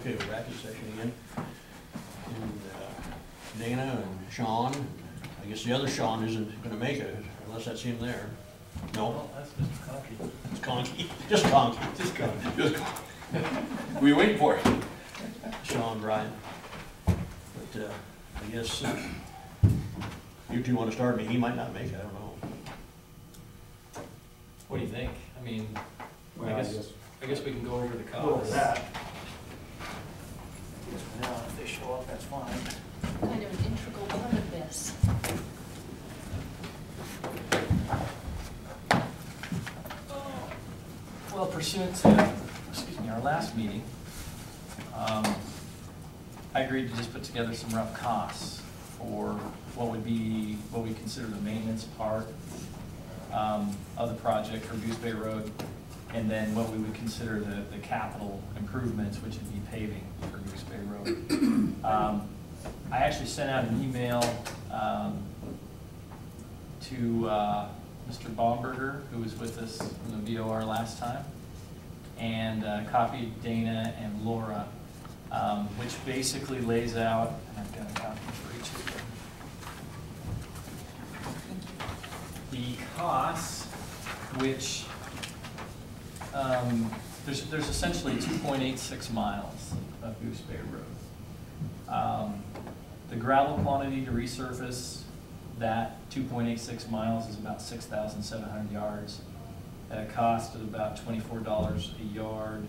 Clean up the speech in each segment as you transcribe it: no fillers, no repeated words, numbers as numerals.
Okay, we're back in session again. And Dana and Sean, I guess the other Sean isn't gonna make it unless that's him there. No, Well, that's Mr. Conkey. it's Conkey, just Conkey. Just Conkey. Just Conkey. We waiting for it. Sean, Brian. But I guess you two wanna start me, he might not make it, I don't know. What do you think? I mean, Well, I guess we can go over the Go over costs. that. Yes, now, if they show up, that's fine. Kind of an integral part of this. Well, pursuant to, our last meeting, I agreed to just put together some rough costs for what would be, what we consider the maintenance part of the project for Goose Bay Road, and then what we would consider the capital improvements, which would be paving for Goose Bay Road. I actually sent out an email to Mr. Baumberger, who was with us in the VOR last time, and copied Dana and Laura, which basically lays out, and I've got a copy for each of them, the costs, which there's essentially 2.86 miles of Goose Bay Road. The gravel quantity to resurface that 2.86 miles is about 6,700 yards at a cost of about $24 a yard.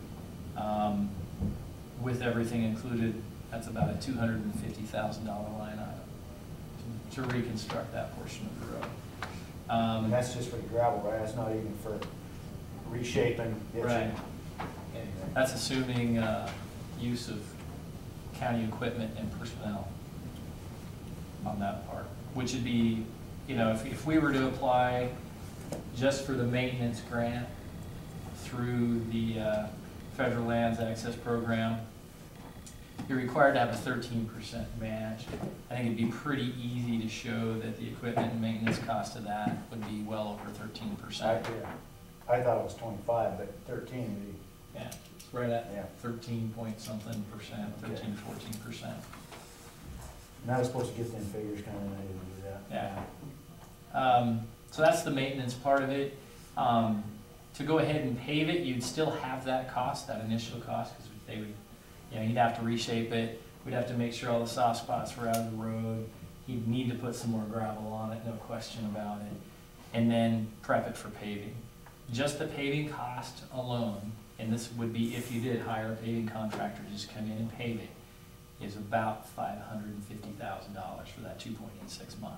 With everything included, that's about a $250,000 line item to reconstruct that portion of the road. And that's just for the gravel, right? That's not even for reshaping, ditching, Right. anything. That's assuming use of county equipment and personnel on that part, which would be, you know, if we were to apply just for the maintenance grant through the Federal Lands Access Program, you're required to have a 13% match. I think it'd be pretty easy to show that the equipment and maintenance cost of that would be well over 13%. I thought it was 25, but 13 would be, Yeah, it's right at yeah. 13 point something percent, 13 to 14%. And I was supposed to get them figures kind of, and I didn't do that. Yeah. So that's the maintenance part of it. To go ahead and pave it, you'd still have that cost, that initial cost, because they would, you know, you'd have to reshape it. We'd have to make sure all the soft spots were out of the road. You'd need to put some more gravel on it, no question about it. And then prep it for paving. Just the paving cost alone, and this would be if you did hire a paving contractor to just come in and pave it, is about $550,000 for that 2.86 miles.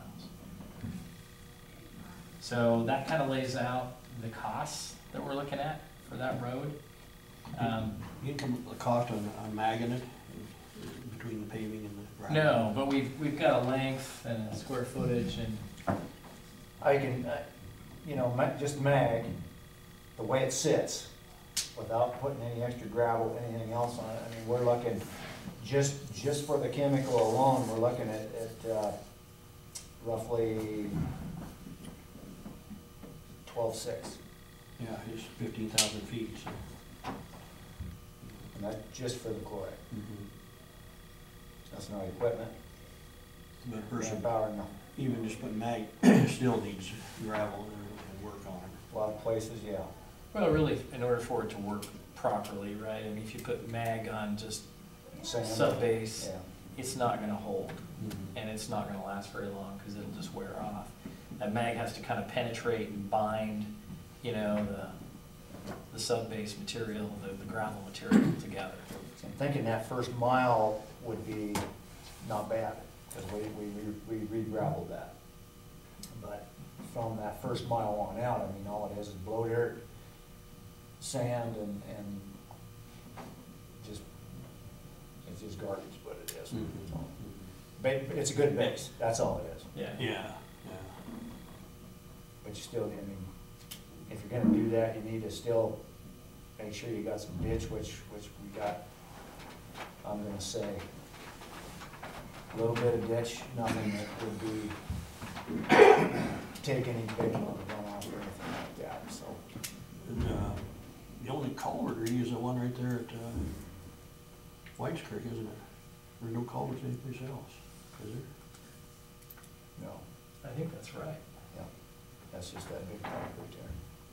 So that kind of lays out the costs that we're looking at for that road. You can come up with the cost on magging it between the paving and the gravel? No, but we've got a length and a square footage and, I can, you know, just mag, the way it sits, without putting any extra gravel, anything else on it. I mean, we're looking, just for the chemical alone, we're looking at roughly 12.6. Yeah, it's 15,000 feet, so. And that's just for the chloride. Mhm. That's not equipment, But a person, manpower, no. even just putting mag, still needs gravel and work on it. A lot of places, yeah. well, really, in order for it to work properly, right? I mean, if you put mag on just Sand. sub-base, Yeah. it's not gonna hold. Mhm. And it's not gonna last very long because it'll just wear off. That mag has to kind of penetrate and bind, you know, the sub-base material, the gravel material together. So I'm thinking that first mile would be not bad, because we re-gravelled that. But from that first mile on out, I mean, all it is blow dirt, sand, and just, it's just garbage, what it is. Mhm. So, but it's a good base, that's all it is. Yeah. Yeah, But you still, I mean, if you're gonna do that, you need to still make sure you got some ditch, which we got, I'm gonna say, a little bit of ditch, nothing that would be, take any big amount of runoff or anything like that, so. And, the only culvert really is the one right there at, White's Creek, isn't it? There's no culverts anyplace else, is there? No, I think that's right. that's just that big pipe right there.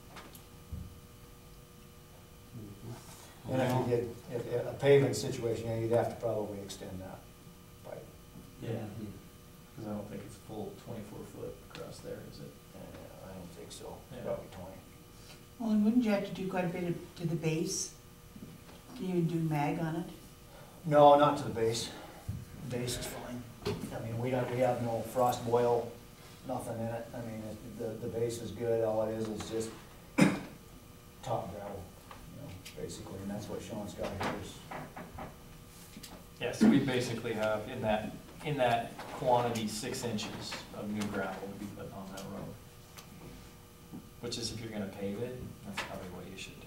And if you did, if a paving situation, yeah, you'd have to probably extend that pipe. Yeah, because I don't think it's full 24-foot across there, is it? I don't think so, Yeah. probably 20. Well, and wouldn't you have to do quite a bit to the base? Can you do mag on it? No, not to the base. Base is fine. I mean, we have no frost boil, nothing in it. I mean, the base is good, all it is just top gravel, basically, and that's what Sean's got here is. Yeah, so we basically have in that quantity 6 inches of new gravel to be put on that road. Which is, if you're gonna pave it, that's probably what you should do.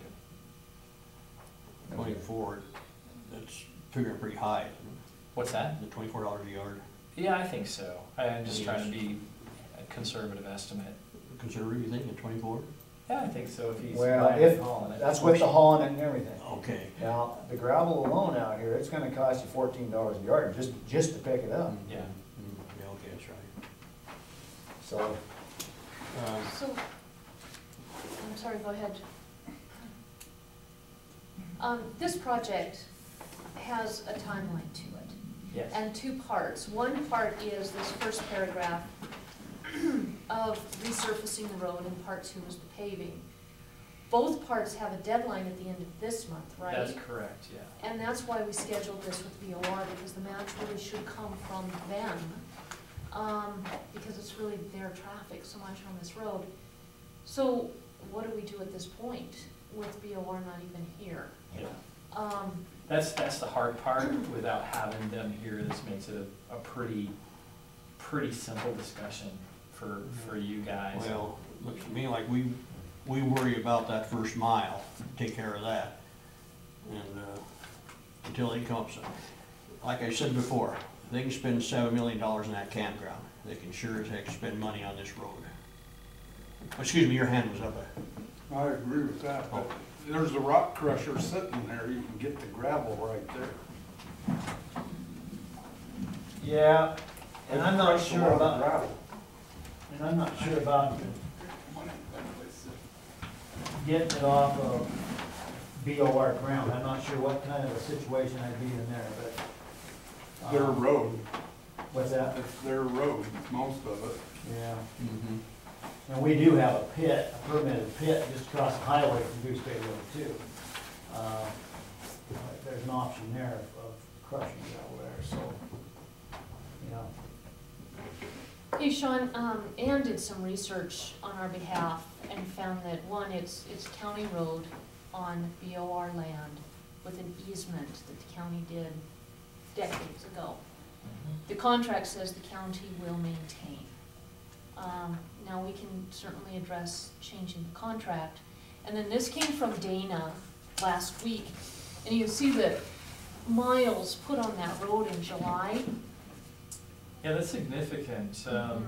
24, that's figuring pretty high, isn't What's that? it? The $24 a yard. Yeah, I think so. I'm just trying to be a conservative estimate. Conservative, you think, at 24? Yeah, I think so, if he's Well, riding and hauling it. That's with the hauling and everything. Okay. Now, the gravel alone out here, it's gonna cost you $14 a yard just to pick it up. Yeah. Yeah, okay, that's right. So, So, I'm sorry, go ahead. This project has a timeline to it, Yes. and 2 parts. One part is this first paragraph of resurfacing the road, and part 2 is the paving. Both parts have a deadline at the end of this month, right? That's correct, yeah. And that's why we scheduled this with BOR, because the match really should come from them. Because it's really their traffic so much on this road. So what do we do at this point with BOR not even here? Yeah. That's That's the hard part, without having them here, this makes it a pretty simple discussion for you guys. Well, looks to me like we worry about that first mile, take care of that. And, until they come up, so, like I said before, they can spend $7 million in that campground. They can sure as heck spend money on this road. Excuse me, your hand was up. I agree with that, but there's a rock crusher sitting there, you can get the gravel right there. yeah, and I'm not Crush a sure lot of about, gravel. getting it off of BOR ground. I'm not sure what kind of a situation I'd be in there, but. Their road, What's that? it's their road, most of it. Yeah. Mm-hmm. And we do have a pit, a permitted pit just across the highway from Goose Bay Road too. There's an option there of crushing gravel there, so, you know. Hey, Sean, Ann did some research on our behalf and found that, one, it's county road on BOR land with an easement that the county did decades ago. The contract says the county will maintain. Now, we can certainly address changing the contract. And then this came from Dana last week, and you can see the miles put on that road in July. Yeah, that's significant.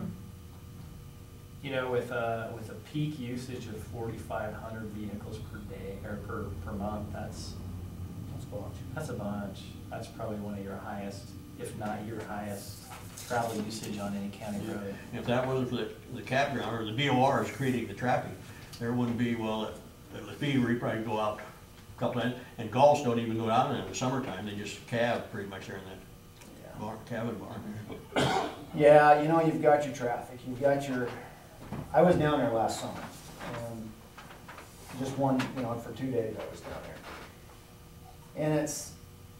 You know, with a peak usage of 4,500 vehicles per day, or per month, that's a bunch. That's probably one of your highest, if not your highest, travel usage on any county road. If that wasn't for the campground, or the BOR is creating the traffic, there wouldn't be, well, the Fever, you probably go out a couple times, and Gulfs don't even go out in the summertime, they just cab pretty much there in that bar, cabin bar. Yeah, you know, you've got your traffic, you've got your, I was down there last summer, and just one, you know, for 2 days I was down there. And it's,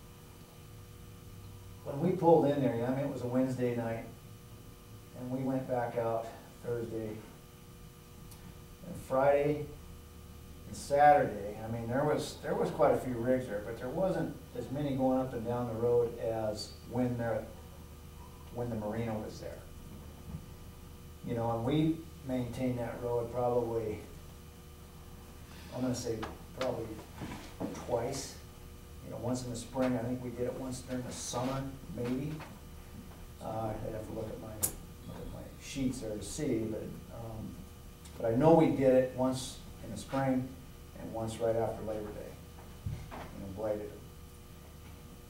when we pulled in there, I mean, it was a Wednesday night, and we went back out Thursday. And Friday and Saturday, I mean, there was quite a few rigs there, but there wasn't as many going up and down the road as when the marina was there. You know, and we maintained that road probably, I'm gonna say probably twice. You know, once in the spring, I think we did it once during the summer, maybe. I'd have to look at my sheets there to see, but I know we did it once in the spring and once right after Labor Day. You know, bladed it.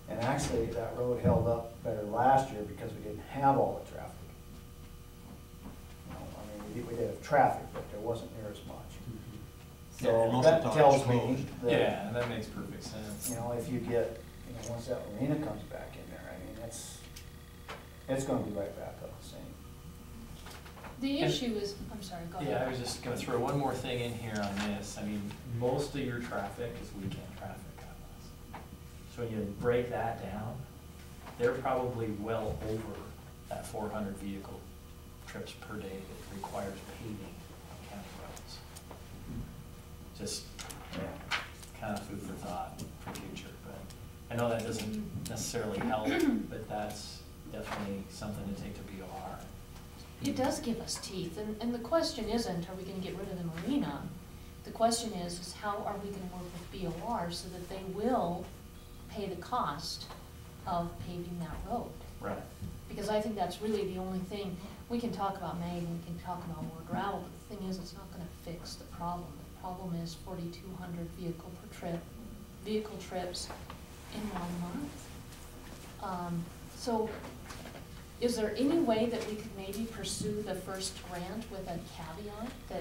And actually, that road held up better last year because we didn't have all the traffic. You know, I mean, we did have traffic, but there wasn't near as much. Yeah, and So most of that the time tells it's me closed. that, Yeah, that makes perfect sense. you know, if you get, you know, once that marina comes back in there, I mean, it's gonna be right back up the same. The And- issue is, I'm sorry, go ahead. Yeah, I was just gonna throw one more thing in here on this. I mean, most of your traffic is weekend traffic on this. So when you break that down, they're probably well over that 400 vehicle trips per day that requires paving on county roads. Just kind of food for thought for future, but I know that doesn't necessarily help, but that's definitely something to take to BOR. It does give us teeth, and the question isn't, are we gonna get rid of the marina? The question is how are we gonna work with BOR so that they will pay the cost of paving that road? Right. Because I think that's really the only thing, we can talk about mag, and we can talk about more gravel, but the thing is, it's not gonna fix the problem. The problem is 4,200 vehicle trips in 1 month. So, is there any way that we could maybe pursue the first grant with a caveat that,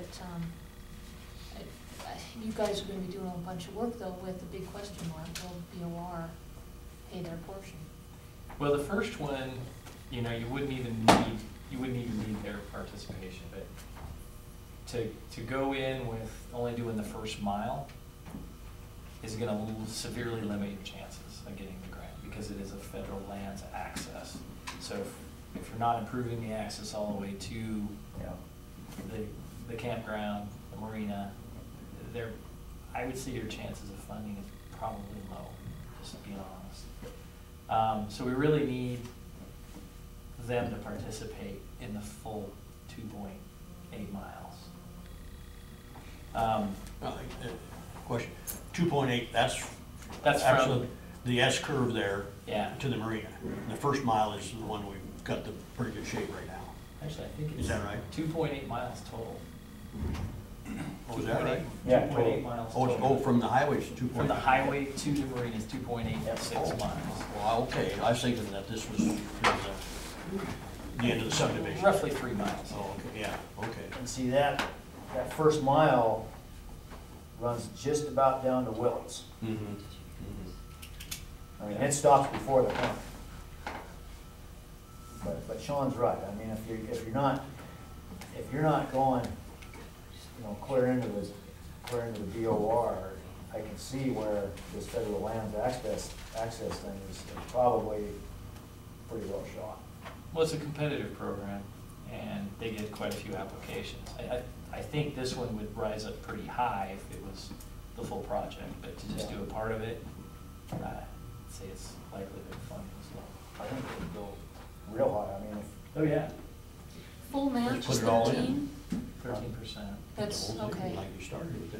you guys are gonna be doing a bunch of work though with the big question mark, will BOR pay their portion? Well, the first one, you know, you wouldn't even need their participation, but to go in with only doing the first mile is gonna severely limit your chances of getting the grant, because it is a federal lands access. So if you're not improving the access all the way to Yeah. the campground, the marina, I would say your chances of funding is probably low, just to be honest. So we really need them to participate in the full 2.8 miles. Question, 2.8, that's That's actually from, the S curve there yeah, to the marina. The first mile is the one we've got the pretty good shape right now. actually, I think it's. Is that right? 2.8 miles total. Oh, is that right? Yeah, 2.8 total. miles Oh, total. from the highways to 2.8? From the highway to the marina is 2.86 Oh, miles. well, okay, I was thinking that this was the end of the subdivision. Roughly 3 miles. Oh, okay, yeah, okay. And see, that first mile runs just about down to Willits. Mm-hmm. I mean, it stops before the corner. But Sean's right, I mean, if you're not going, you know, clear into the BOR, I can see where this federal lands access thing is probably pretty well shot. Well, it's a competitive program, and they get quite a few applications. I think this one would rise up pretty high if it was the full project, but to just do a part of it, I'd say it's likely that funding is low. I think it would go real high, I mean, Oh, yeah. Full match Let's put is it all in. 13? 13%. That's, The whole thing, okay. Like you started with it.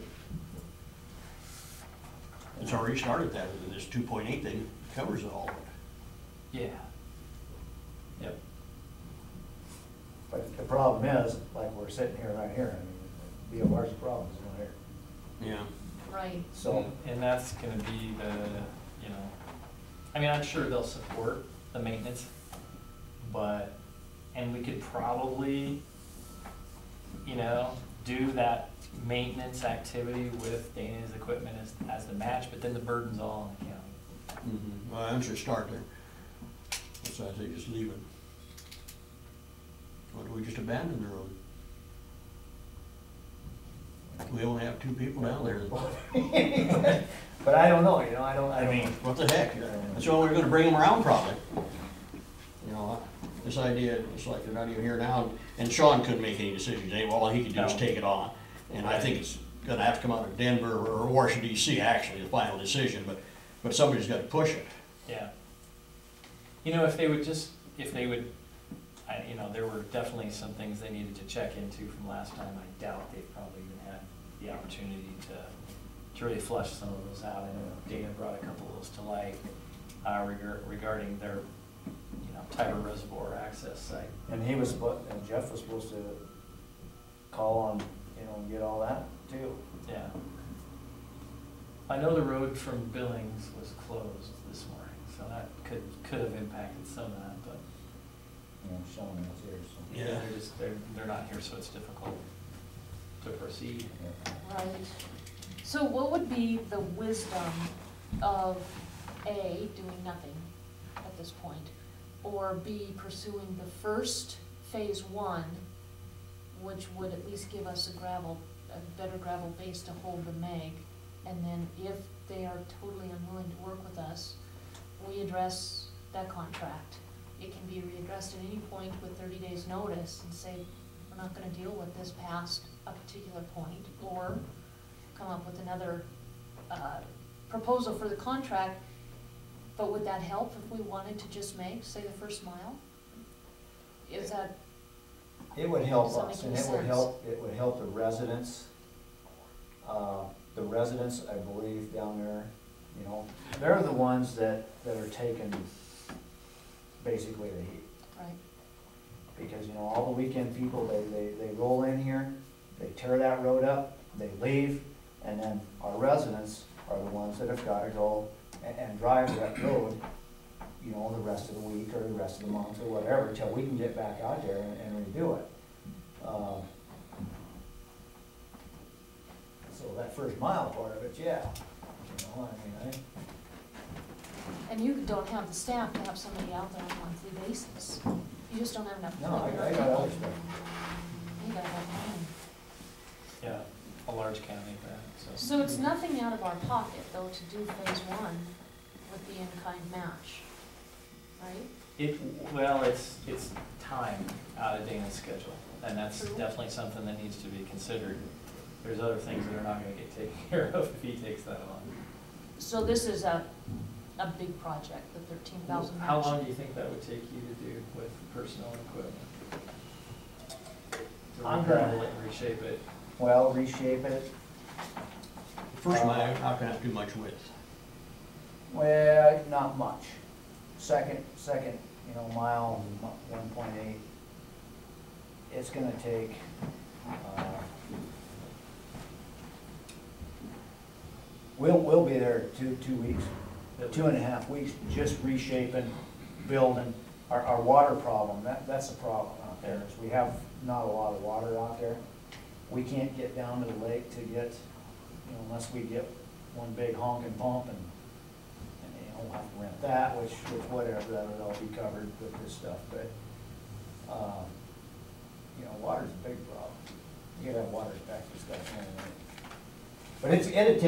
It's already started that, with this 2.8 thing covers it all. Yeah. Yep. but the problem is, like we're sitting here right here, I mean, BOR's problem is not here. Yeah. Right. So, And that's gonna be the, you know, I mean, I'm sure they'll support the maintenance, but, and we could probably, you know, do that maintenance activity with Dana's equipment as the match, but then the burden's all on the county. Mm-hmm. Well, I'm sure start there. That's why I say just leave it. Or do we just abandon the road? We only have 2 people down there. but I don't know, you know, I mean. What the heck? That's why we're gonna bring them around probably. You know, this idea, it's like they're not even here now, and Sean couldn't make any decisions. All he could do is No. take it on. And I think it's gonna have to come out of Denver or Washington DC, actually, the final decision, but somebody's gotta push it. Yeah. You know, if they would, you know, there were definitely some things they needed to check into from last time. I doubt they've probably even had the opportunity to really flush some of those out. I know Dana brought a couple of those to light, regarding their, you know, Tiber Reservoir access site. And and Jeff was supposed to call on, you know, and get all that too. Yeah. I know the road from Billings was closed this morning, So that could have impacted some of that, but You know, Sean is here, so. Yeah. they're not here, so it's difficult to proceed. Right. So what would be the wisdom of A, doing nothing at this point, or B, pursuing the first phase one, which would at least give us a better gravel base to hold the meg, and then if they are totally unwilling to work with us, we address that contract. It can be readdressed at any point with 30 days' notice and say, we're not gonna deal with this past a particular point, or come up with another proposal for the contract. But would that help if we wanted to just make, say, the first mile? Is that, It would help Does that us, make and any it would help the residents. The residents, I believe, down there, you know, they're the ones that are taking basically the heat. right? Because, you know, all the weekend people, they roll in here, they tear that road up, they leave, and then our residents are the ones that have gotta go and drive that road, you know, the rest of the week or the rest of the month or whatever, till we can get back out there and redo it. So that first mile part of it, yeah, you know, I mean, And you don't have the staff to have somebody out there on a monthly basis. You just don't have enough. No, I equipment or got other people. stuff. You gotta have money. Yeah, a large county, that, so. So it's nothing out of our pocket, though, to do phase one with the in-kind match, right? Well, it's time out of Dana's schedule, and that's True. definitely something that needs to be considered. There's other things that are not gonna get taken care of if he takes that on. So this is a big project, the 13,000 match. How long do you think that would take you to do with personnel and equipment? To I'm regravel gonna- it and reshape it? well, reshape it. First mile, not gonna have too much width. Well, not much. Second, you know, mile, 1.8, it's gonna take, we'll be there 2 weeks, 2.5 weeks, just reshaping, building. Our water problem, that's the problem out there, is we have not a lot of water out there. We can't get down to the lake to get, you know, unless we get one big honking pump and you know, we'll have to rent that, which whatever, that'll all be covered with this stuff, but, you know, water's a big problem. You gotta have water back to stuff anyway. But it'd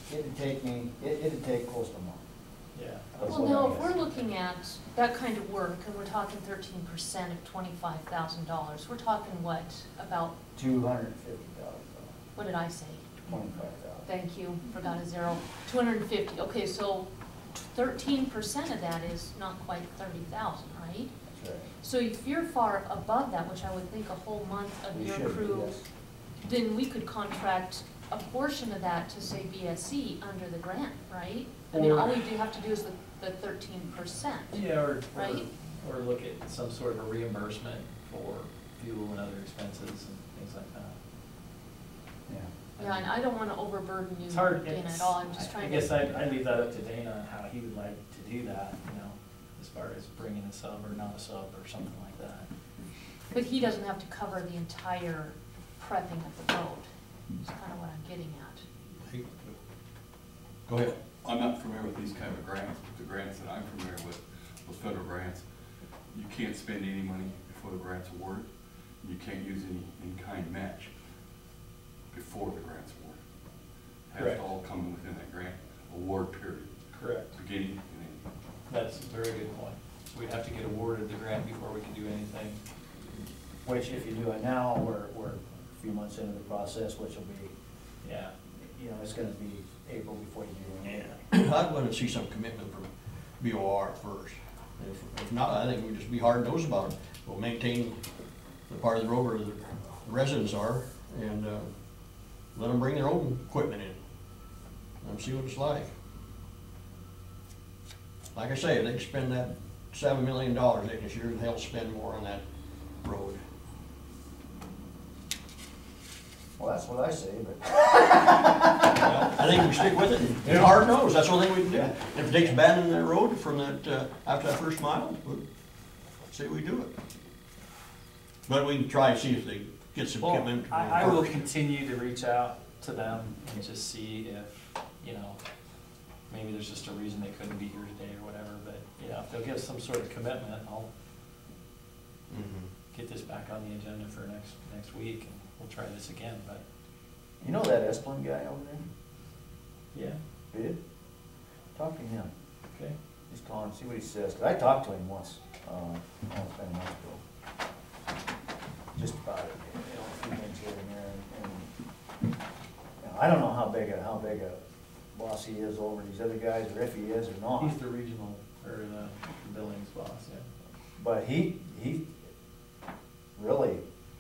take close to a month. Yeah. That's Well, what no, I if guess. we're looking at that kind of work, and we're talking 13% of $25,000, we're talking what, about, $250,000, what did I say? $25,000. Thank you, forgot a zero. 250, okay, so 13% of that is not quite 30,000, right? That's right. So if you're far above that, which I would think a whole month of We your should be, crew, yes. then we could contract a portion of that to, say, BSC under the grant, right? I mean, all we do have to do is the 13%. Yeah, Right? or look at some sort of a reimbursement for fuel and other expenses and things like that. Yeah. Yeah, and I don't wanna overburden you, It's hard, Dana, it's, at all, I'm just I trying guess to. I'd leave that up to Dana on how he would like to do that, you know, as far as bringing a sub or not a sub or something like that. But he doesn't have to cover the entire prepping of the road, is kinda what I'm getting at. Go ahead. I'm not familiar with these kind of grants, but the grants that I'm familiar with, those federal grants, you can't spend any money before the grant's awarded. You can't use any in-kind match before the grant's awarded. It has Correct. to all come within that grant award period, Correct. beginning and ending. That's a very good point. So we'd have to get awarded the grant before we can do anything. Which if you do it now, we're a few months into the process, which will be, Yeah. you know, it's gonna be April before you do anything. I'd want to see some commitment from BOR first. If not, I think we'd just be hard-nosed about it. We'll maintain the part of the road where the residents are and let them bring their own equipment in. Let them see what it's like. Like I say, if they can spend that $7 million, they can sure as hell spend more on that road. Well, that's what I say, but. Well, I think we stick with it, and hard nose, that's the only thing we can do. If it takes abandoning that road from that, after that first mile, we'll say we do it. But we can try and see if they get some Well, commitment. I will continue to reach out to them and just see if, you know, maybe there's just a reason they couldn't be here today or whatever, but, yeah, if they'll give some sort of commitment, I'll Mhm. get this back on the agenda for next week, and we'll try this again, but, You know that Esplin guy over there? yeah, Did? Talk to him. okay. Just call him, see what he says. 'Cause I talked to him once, it's been a month ago. Just about it, you know, a few things here and there, and, you know, I don't know how big a boss he is over these other guys, or if he is or not. He's the regional, or the Billings boss, yeah. But he really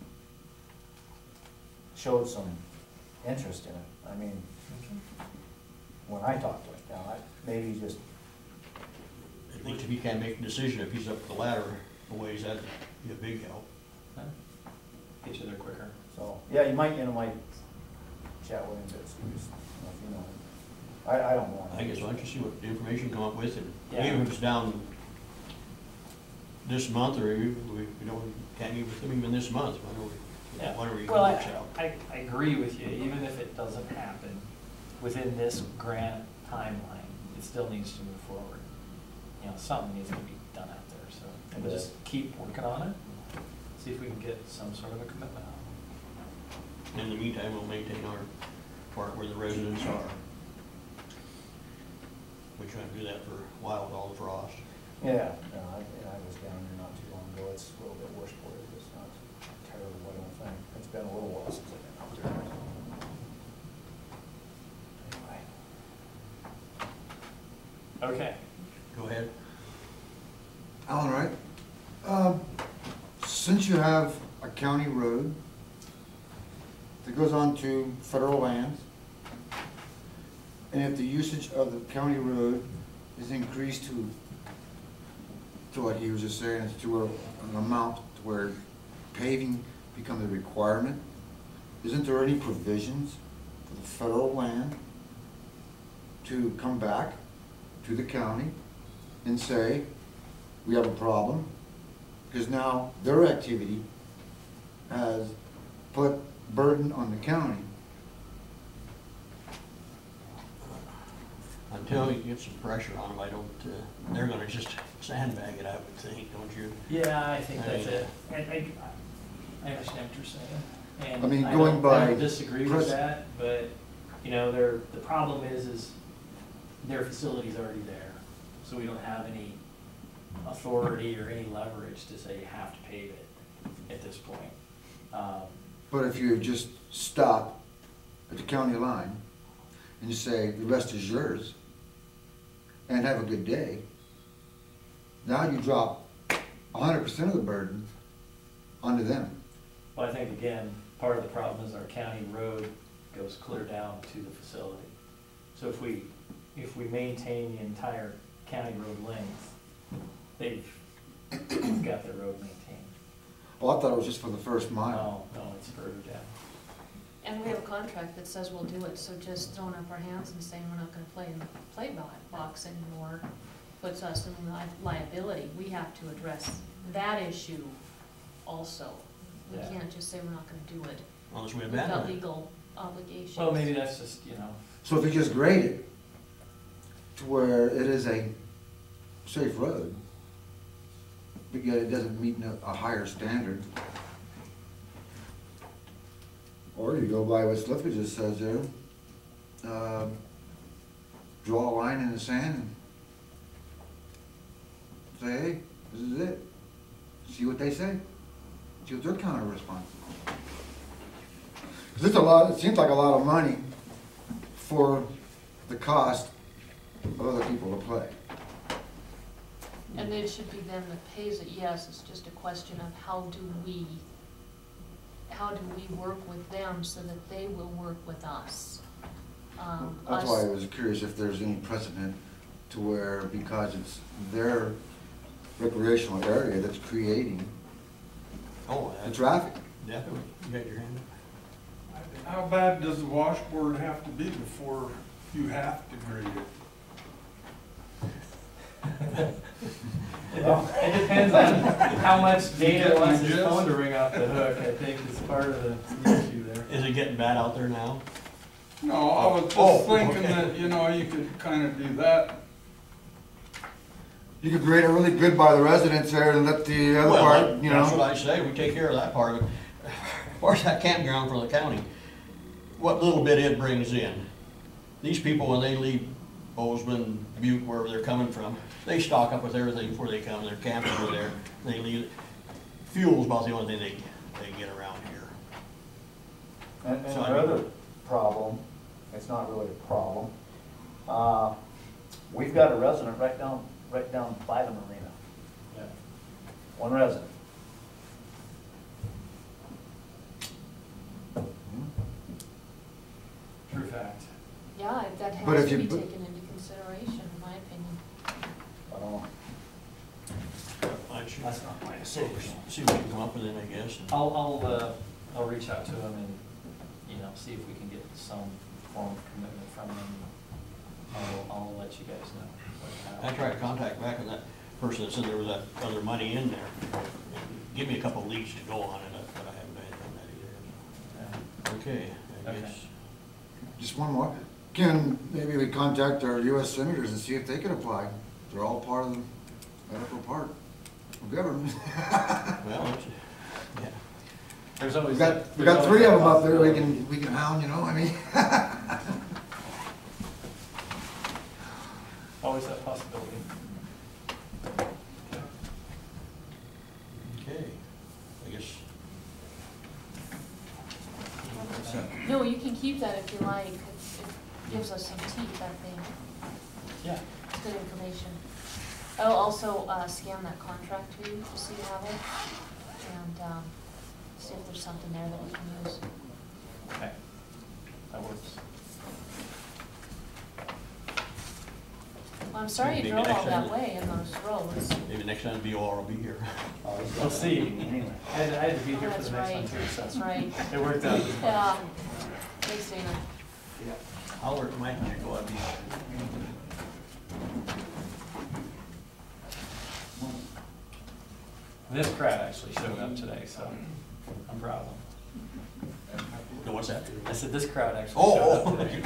showed some interest in it. I mean, when I talked to him, now, maybe he just, I think if he can't make a decision, if he's up the ladder a ways, that'd be a big help. Huh? Get you there quicker. so, yeah, you might chat with him, but see if you know him. I don't know. I guess why don't you see what the information come up with, and Yeah. even if it's down this month, or we can't meet with them even this month, Yeah. whenever he Well, works out. I agree with you, even if it doesn't happen within this grant timeline, it still needs to move forward. You know, something needs to be done out there, so we'll just keep working on it, see if we can get some sort of a commitment out. In the meantime, we'll maintain our part where the residents are. We tried to do that for a while with all the frost. Yeah, no, I was down there not too long ago. It's a little bit worse for it. It's not terrible, I don't think. It's been a little while since I've been out there. Anyway. Okay, Go ahead. Alan Wright, since you have a county road that goes on to federal lands, and if the usage of the county road is increased to what he was just saying, is to an amount to where paving becomes a requirement, isn't there any provisions for the federal land to come back to the county and say, we have a problem? Because now their activity has put burden on the county. Until you get some pressure on them, I don't, they're gonna just sandbag it, I would think, don't you? yeah, I think that's it. I understand what you're saying. And I mean, I going don't- by I don't disagree with pres- that, but, you know, the problem is their facility's already there. So we don't have any authority or any leverage to say you have to pave it at this point. But if you just stop at the county line and you say, the rest is yours, and have a good day, now you drop 100% of the burden onto them. Well, I think, again, part of the problem is our county road goes clear down to the facility. So if we maintain the entire county road length, they've got their road maintained. Well, I thought it was just for the first mile. No, it's further down. And we have a contract that says we'll do it, so just throwing up our hands and saying we're not gonna play in the play box anymore puts us in liability. We have to address that issue also. We Yeah. can't just say we're not gonna do it. Unless we We've got abandon it. legal obligations. Well, maybe that's just, you know, So if you just grade it to where it is a safe road, because it doesn't meet a higher standard, or you go by what Slipper just says there, draw a line in the sand and say, hey, this is it. See what they say. See what their counter response is. 'Cause it's a lot, it seems like a lot of money for the cost of other people to play. And it should be them that pays it, yes, it's just a question of how do we work with them so that they will work with us? That's why I was curious if there's any precedent to where, because it's their recreational area that's creating Oh, the that's traffic. definitely, you got your hand up. How bad does the washboard have to be before you have to grade it? It depends on how much data get wants my his gist? phone to ring off the hook, I think is part of the issue there. Is it getting bad out there now? No, I was Oh, just thinking okay. that, you know, you could kind of do that. You could grade it really good by the residents there and let the other Well, part, you that's what know. I say, we take care of that part of it. As far as that campground for the county, what little bit it brings in, these people, when they leave Bozeman, Butte, wherever they're coming from, they stock up with everything before they come, their campers are there, they leave, fuel's about the only thing they get around here. And So I the mean- other problem, it's not really a problem, we've got a resident right down by the marina. Yeah. One resident. True fact. Yeah, that But has if to you be put- taken into consideration, in my opinion. I don't know. I should That's not my see decision. see what we can come up with then, I guess. and- I'll reach out to him and, see if we can get some form of commitment from him. I'll let you guys know. I tried to contact back on that person that said there was that other money in there. Give me a couple leads to go on it, but I haven't done that either. Okay, I Okay. guess. Just one more. Can, maybe we contact our US senators and see if they can apply. They're all part of the federal part of government. Well, it's, yeah. There's always. We got three of them up there we can hound, you know, I mean. Always that possibility. Okay, I guess. No, you can keep that if you like, it gives us some teeth, I think, Yeah. it's good information. I'll also scan that contract to you, so you have it, and see if there's something there that we can use. Okay. That works. Well, I'm sorry you Maybe drove all next that time- way in those roads. Maybe next time BOR will be here. We'll see. Anyway. I had to be Oh, here for that's the next one right, too, so. that's right. It worked out. Yeah, thanks, Dana. I'll work Mike to go up here. This crowd actually showed up today, so I'm proud of them. No, what's that? I said, this crowd actually Oh, showed oh. up today.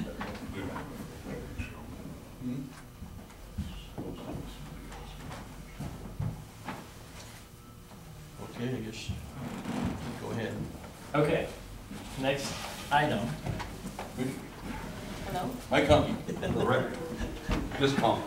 Okay, I guess, go ahead. Okay, next item. Hello? My company, the record, this company.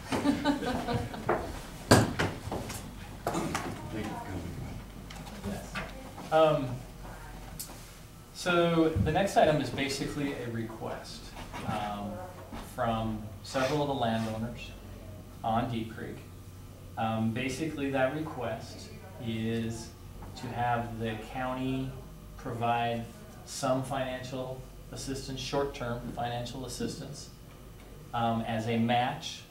So the next item is basically a request from several of the landowners on Deep Creek. Basically, that request is to have the county provide some financial assistance, short-term financial assistance, as a match,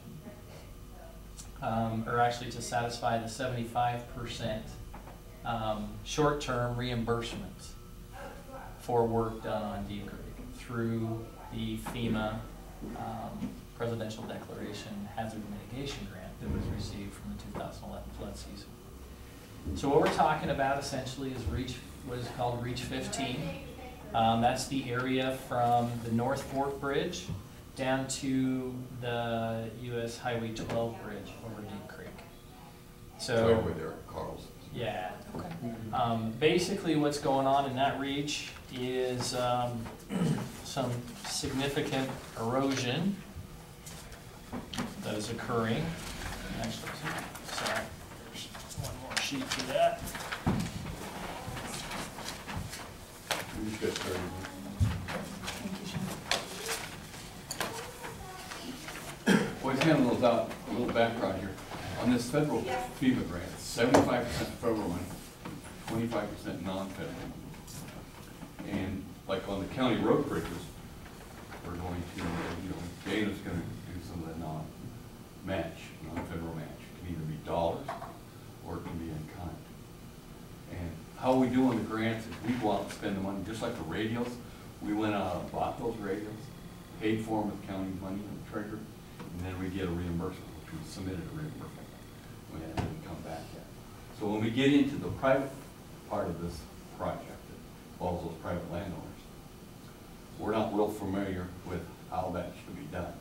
or actually to satisfy the 75% short-term reimbursement for work done on Deep Creek through the FEMA Presidential Declaration Hazard Mitigation Grant that was received from the 2011 flood season. So what we're talking about essentially is what is called Reach 15. That's the area from the North Fork Bridge down to the US Highway 12 bridge over Deep Creek. So, Over there, Carl's. yeah. Okay. Basically, what's going on in that reach is some significant erosion that is occurring. Actually, sorry, there's one more sheet to that. We just got started. Well, he's handing those out, a little background here. On this federal FEMA grant, 75% federal money, 25% non-federal. And like on the county road bridges, we're going to, Dana's gonna do some of the non-federal match. It can either be dollars or it can be in kind. And how we do on the grants is we go out and spend the money, just like the radios. We went out and bought those radios, paid for them with county money and the treasurer, and then we get a reimbursement, which we submitted a reimbursement when it didn't come back yet. So when we get into the private part of this project that involves those private landowners, we're not real familiar with how that should be done.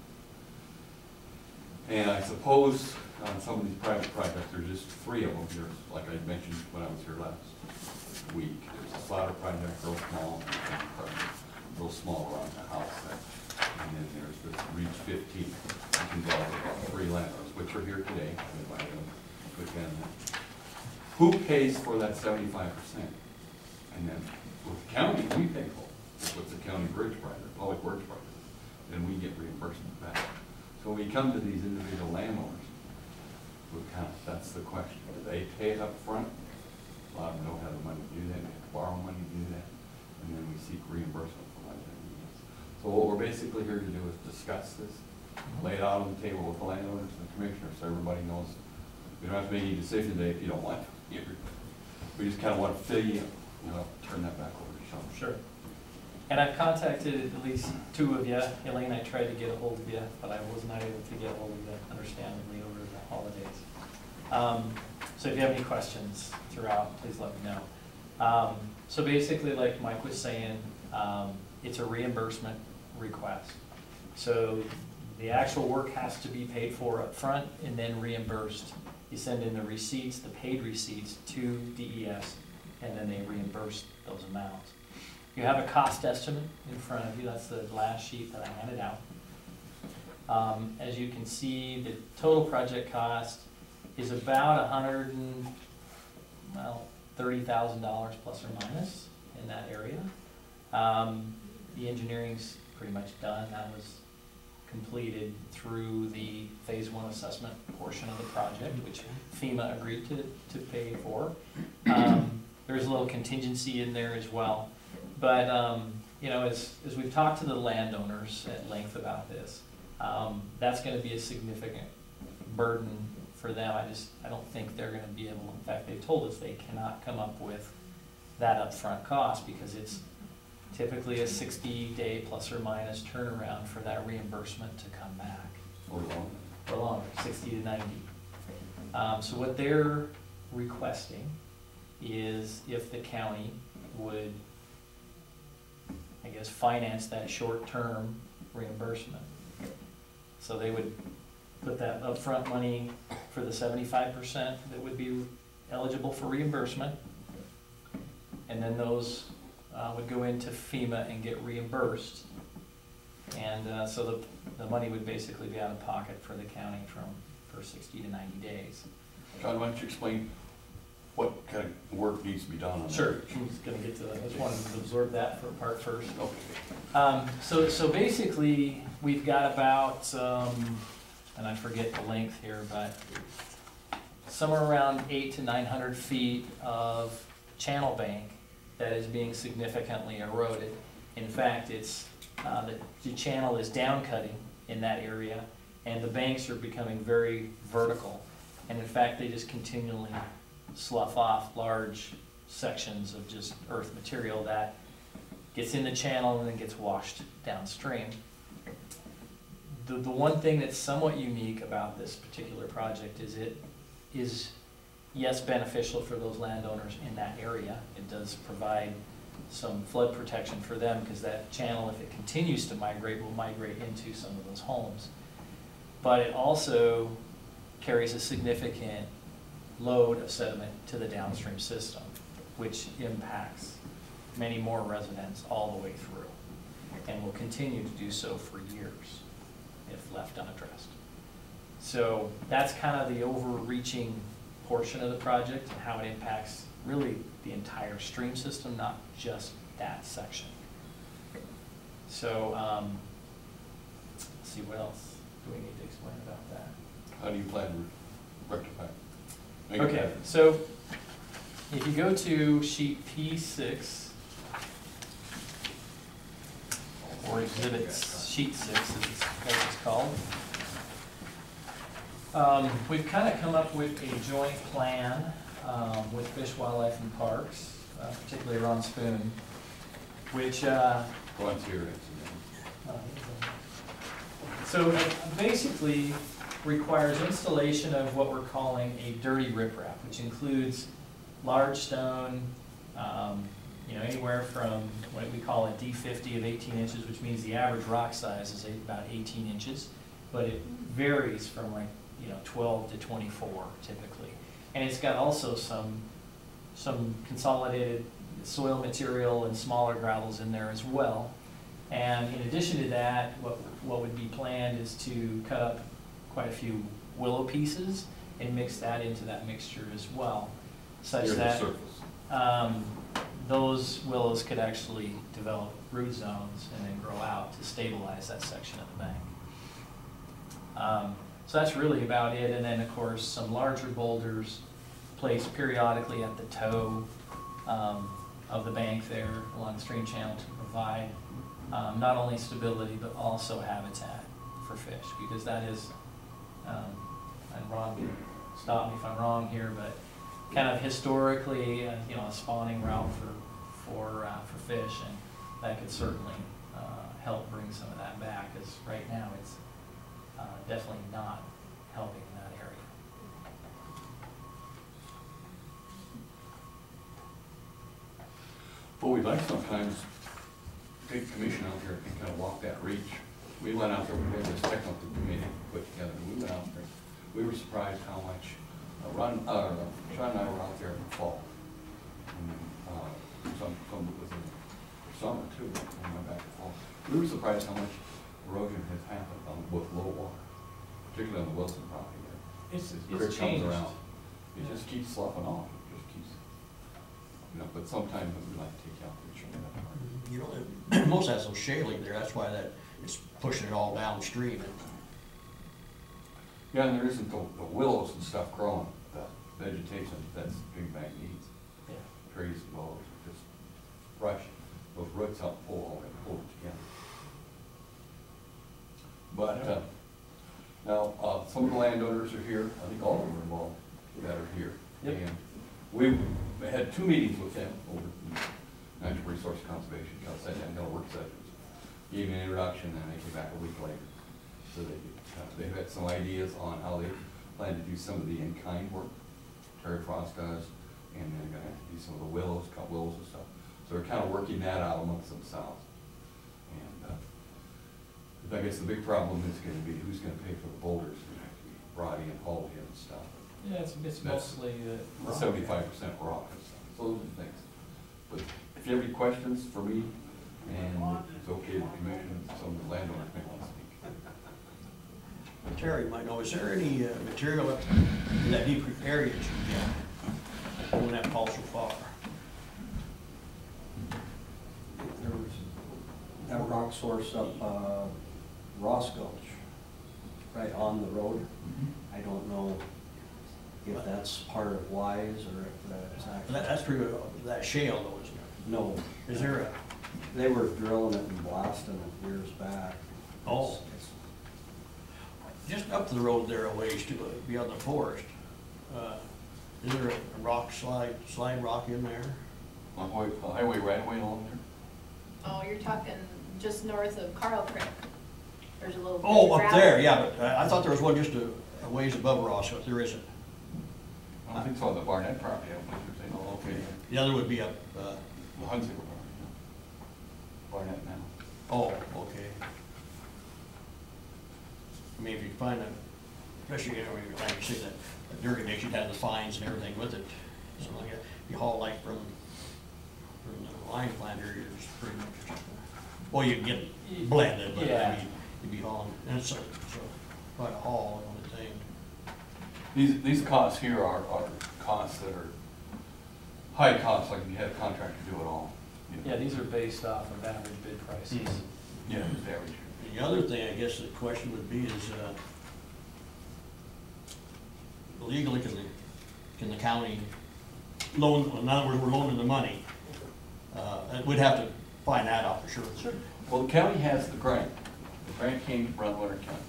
And I suppose on some of these private projects, there's just 3 of them. There's, like I mentioned when I was here last week, there's a slaughter project, real small, and real small around the house. And then there's this Reach 15, which involves about 3 landowners, which are here today. I invited them to attend that. Who pays for that 75%? And then with the county, we pay for it. With the county bridge project, public works project, then we get reimbursement back. So when we come to these individual landowners, who count, that's the question. Do they pay it up front? A lot of them don't have the money to do that, they have to borrow money to do that, and then we seek reimbursement for what they need. So what we're basically here to do is discuss this, lay it out on the table with the landowners and the commissioners, so everybody knows. We don't have to make any decision today if you don't want to. We just kind of want to fill you in. I'll turn that back over to Sean. Sure. And I've contacted at least 2 of you. Elaine, I tried to get a hold of you, but I was not able to get a hold of you, understandably, over the holidays. So if you have any questions throughout, please let me know. So basically, like Mike was saying, it's a reimbursement request. So the actual work has to be paid for up front and then reimbursed. You send in the receipts, the paid receipts, to DES, and then they reimburse those amounts. You have a cost estimate in front of you. That's the last sheet that I handed out. As you can see, the total project cost is about $30,000 plus or minus in that area. The engineering's pretty much done. That was completed through the phase 1 assessment portion of the project, which FEMA agreed to pay for. There's a little contingency in there as well. But, you know, as we've talked to the landowners at length about this, that's going to be a significant burden for them. I don't think they're going to be able, in fact, they've told us they cannot come up with that upfront cost because it's typically a 60-day plus or minus turnaround for that reimbursement to come back. Or longer. Or longer, 60 to 90. So what they're requesting is if the county would, I guess, finance that short-term reimbursement. So they would put that upfront money for the 75% that would be eligible for reimbursement, and then those would go into FEMA and get reimbursed. And so the money would basically be out of pocket for the county for 60 to 90 days. John, why don't you explain what kind of work needs to be done on that? Sure, I'm just gonna get to that. I just wanted to absorb that for a part first. Okay. So basically, we've got about, and I forget the length here, but somewhere around 800 to 900 feet of channel bank that is being significantly eroded. In fact, it's the channel is down cutting in that area, and the banks are becoming very vertical. And in fact, they just continually slough off large sections of just earth material that gets in the channel and then gets washed downstream. The one thing that's somewhat unique about this particular project is it is, yes, beneficial for those landowners in that area. It does provide some flood protection for them because that channel, if it continues to migrate, will migrate into some of those homes. But it also carries a significant load of sediment to the downstream system, which impacts many more residents all the way through, and will continue to do so for years if left unaddressed. So that's kind of the overreaching portion of the project and how it impacts really the entire stream system, not just that section. So let's see, what else do we need to explain about that? How do you plan to rectify it? Make it Okay, better? so if you go to sheet P6, or exhibit sheet 6 as it's called, we've kind of come up with a joint plan with Fish, Wildlife, and Parks particularly Ron Spoon, which, Once here, so it basically requires installation of what we're calling a dirty riprap, which includes large stone, anywhere from what we call a D50 of 18 inches, which means the average rock size is about 18 inches, but it varies from 12 to 24 typically. And it's got also some consolidated soil material and smaller gravels in there as well. And in addition to that, what would be planned is to cut up quite a few willow pieces and mix that into that mixture as well, such near the that surface. those willows could actually develop root zones and then grow out to stabilize that section of the bank. So that's really about it. And then, of course, some larger boulders placed periodically at the toe of the bank there along the stream channel to provide not only stability but also habitat for fish, because that is, and Ron can stop me if I'm wrong here, but kind of historically, a spawning route for fish, and that could certainly help bring some of that back, because right now it's definitely not helping in that area. Well, we'd like sometimes take the commission out here and kind of walk that reach. We went out there, we had this technical committee put together, and we went out there. We were surprised how much, Sean and I were out there in the fall. And, some was in the summer too, and went back to fall. We were surprised how much erosion has happened with low water, particularly on the Wilson property there. It's Creek changed. comes around, it just keeps sloughing off, it just keeps, but sometimes we like to take you out there and show you that part. Most of that's so shaly there, that's why it's pushing it all downstream. Yeah, and there isn't the willows and stuff growing, the vegetation that's Big Bank needs. Yeah. Trees and willows, just brush, those roots help pull it together. But, now, some of the landowners are here, I think all of them are involved that are here. Yep. And we had 2 meetings with them over Natural Resource Conservation, kind of sat down, had a work sessions. Gave me an introduction, and they came back a week later. So they've had some ideas on how they plan to do some of the in-kind work, Terry Frost does, and then they're gonna have to do some of the willows, cut willows and stuff. So they're kind of working that out amongst themselves. And I guess the big problem is gonna be who's gonna pay for the boulders that have to be brought in, hauled in and stuff. Yeah, it's mostly the 75% rock and stuff, so those are the things. But if you have any questions for me, and it's okay with the commission, some of the landowners may want to speak. Terry might know, is there any material in that deep area that you get? Wouldn't have to fall so far. There was that rock source up Ross Gulch, right on the road. I don't know if that's part of Wise or if that's actually. That's through that shale though, isn't it? No. Is there a, They were drilling it and blasting it years back. Oh. just up the road there a ways to beyond the forest, is there a rock slide rock in there? On highway right away along there? Oh, you're talking just north of Carl Creek. There's a little. Oh, up gravel. there, yeah, but I thought there was one just a ways above Ross, but there isn't. I don't think so, on the Barnett property, I don't think there's any. Oh, okay. The other would be up, The Hunsicker property, yeah. Barnett now. oh, okay. I mean, if you find that, especially, like you say, that dirt mix, you'd have the fines and everything with it. Something like that. You haul like from the line plant area, it's pretty much just, well, you can get blended, but I Yeah. mean, you'd be hauling, and it's quite a haul on the thing. These costs here are costs that are high costs, like you had a contractor do it all. Yeah, these are based off of average bid prices. Yeah, just average. And the other thing, I guess the question would be is, legally, can the county loan, in other words, we're loaning the money, we'd have to find that out for sure. Sure. Well, the county has the grant. The grant came from Runwater County.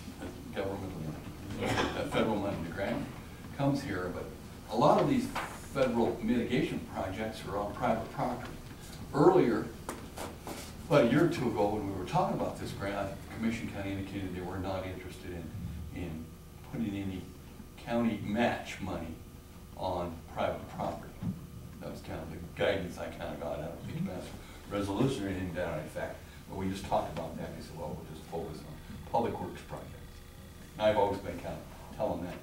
That's governmental money. That federal money, the grant comes here, but a lot of these federal mitigation projects are on private property. Earlier, about a year or two ago, when we were talking about this grant, the commission kind of indicated they were not interested in putting any county match money on private property. That was kind of the guidance I kind of got out of the mass resolution or anything to that effect. But we just talked about that, and they said, well, we'll just focus on public works projects. And I've always been kind of telling that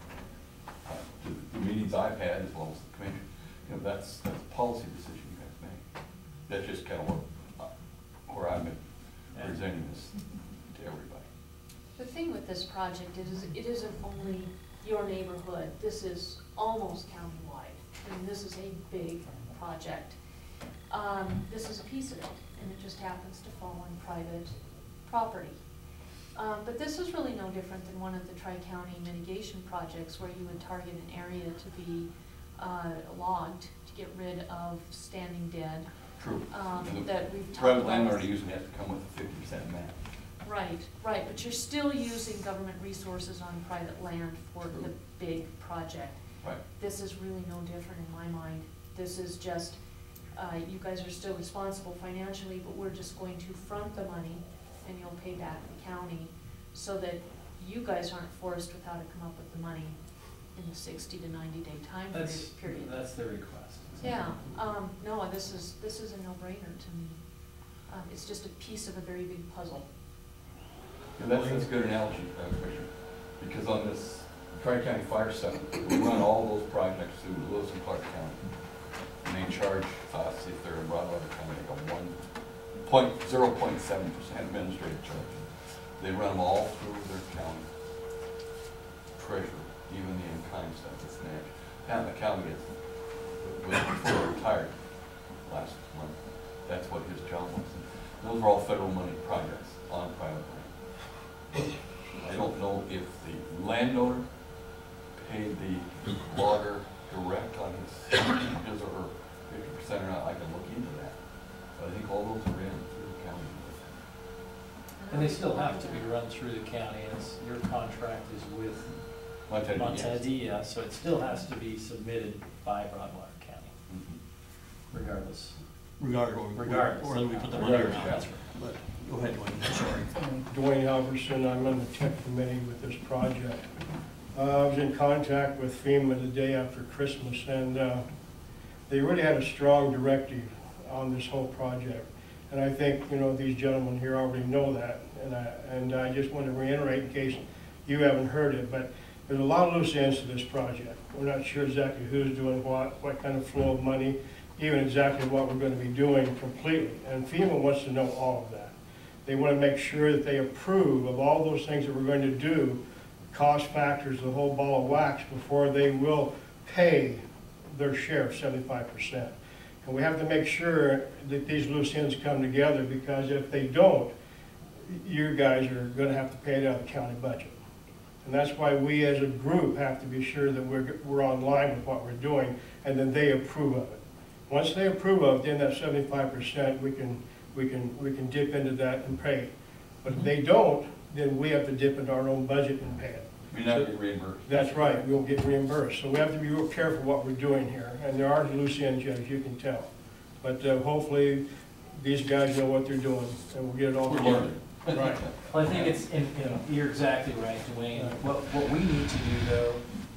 to the meetings I've had as well as the commission, you know, that's a policy decision you guys make. That's just kind of where I've been presenting this to everybody. The thing with this project is it isn't only your neighborhood, this is almost countywide. I mean, this is a big project. This is a piece of it, and it just happens to fall on private property. But this is really no different than one of the Tri-County mitigation projects where you would target an area to be logged to get rid of standing dead. True. That we've talked Private about. landlord usually has to come with a 50% match. Right, right, but you're still using government resources on private land for the big project. Right. This is really no different in my mind. This is just, you guys are still responsible financially, but we're just going to front the money and you'll pay back the county so that you guys aren't forced with how to come up with the money in the 60 to 90 day time period. That's the request. Yeah, no, this is a no-brainer to me. It's just a piece of a very big puzzle. Yeah, that's a good analogy, Commissioner, because on this Tri-County Fire Center, we run all those projects through Lewis and Clark County. And they charge us, if they're in Broadwater County, like a 0.7% administrative charge. They run them all through their county treasurer, even the in-kind stuff that's managed. Pat McCallum gets, before he retired last month, that's what his job was. And those are all federal money projects on private land. I don't know if the landowner paid the logger direct on his or her 50% or not. I can look into that. But I think all those are in through the county. And they still have to be run through the county, as your contract is with Montadia, so it still has to be submitted by Broadwater County, regardless. Regardless, whether we put the money or not. That's right. But, go ahead, Dwayne, sorry. Dwayne Alverson, I'm on the tech committee with this project. I was in contact with FEMA the day after Christmas, and they really had a strong directive on this whole project. And I think, you know, these gentlemen here already know that, and I just want to reiterate in case you haven't heard it, but there's a lot of loose ends to this project. We're not sure exactly who's doing what kind of flow of money, even exactly what we're going to be doing completely. And FEMA wants to know all of that. They want to make sure that they approve of all those things that we're going to do, cost factors, the whole ball of wax, before they will pay their share of 75%. And we have to make sure that these loose ends come together, because if they don't, you guys are going to have to pay it out of the county budget. And that's why we as a group have to be sure that we're on line with what we're doing, and then they approve of it. Once they approve of it, then that 75%, we can dip into that and pay. But if they don't, then we have to dip into our own budget and pay it. We're not getting reimbursed. That's right, we'll get reimbursed. So we have to be real careful what we're doing here. And there are loose ends, as you can tell. But hopefully, these guys know what they're doing, and we'll get it all We're together. learning. Right. Well, I think it's, and, you know, you're exactly right, Dwayne. What we need to do, though,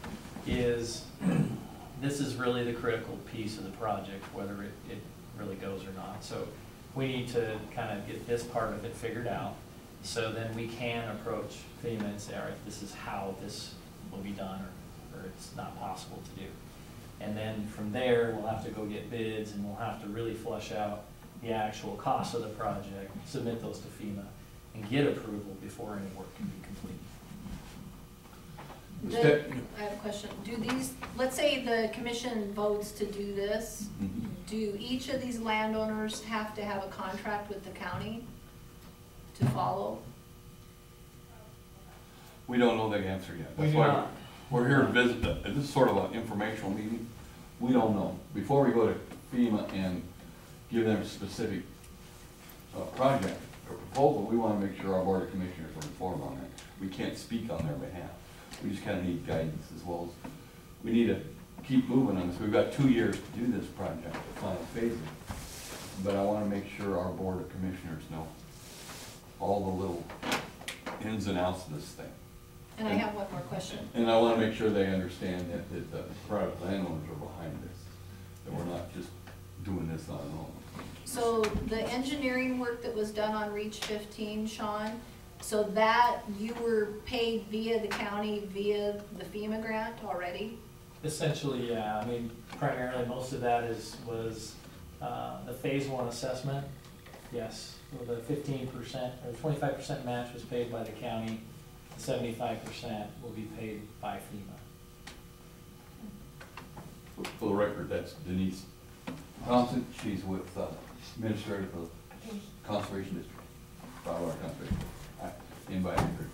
is, this is really the critical piece of the project, whether it really goes or not. So we need to kind of get this part of it figured out, so then we can approach FEMA and say, all right, this is how this will be done, or it's not possible to do. And then from there, we'll have to go get bids, and we'll have to really flush out the actual cost of the project, submit those to FEMA, and get approval before any work can be complete. I have a question. Do these, let's say the commission votes to do this, do each of these landowners have to have a contract with the county to follow? We don't know the answer yet. We That's do why not. we're here to visit. This is sort of an informational meeting. We don't know. Before we go to FEMA and give them a specific project or proposal, we want to make sure our board of commissioners are informed on that. We can't speak on their behalf. We just kind of need guidance, as well as we need to keep moving on this. We've got 2 years to do this project, the final phase. But I wanna make sure our board of commissioners know all the little ins and outs of this thing. And I have one more question. And I wanna make sure they understand that the private landowners are behind this, that we're not just doing this on our own. So the engineering work that was done on Reach 15, Sean, so that you were paid via the county, via the FEMA grant already? Essentially, yeah, I mean, primarily, most of that was the phase one assessment, yes. So the 15% or 25% match was paid by the county, 75% will be paid by FEMA. For the record, that's Denise Thompson, she's with Administrator for the Conservation District, Broadwater Conservation. I invited her.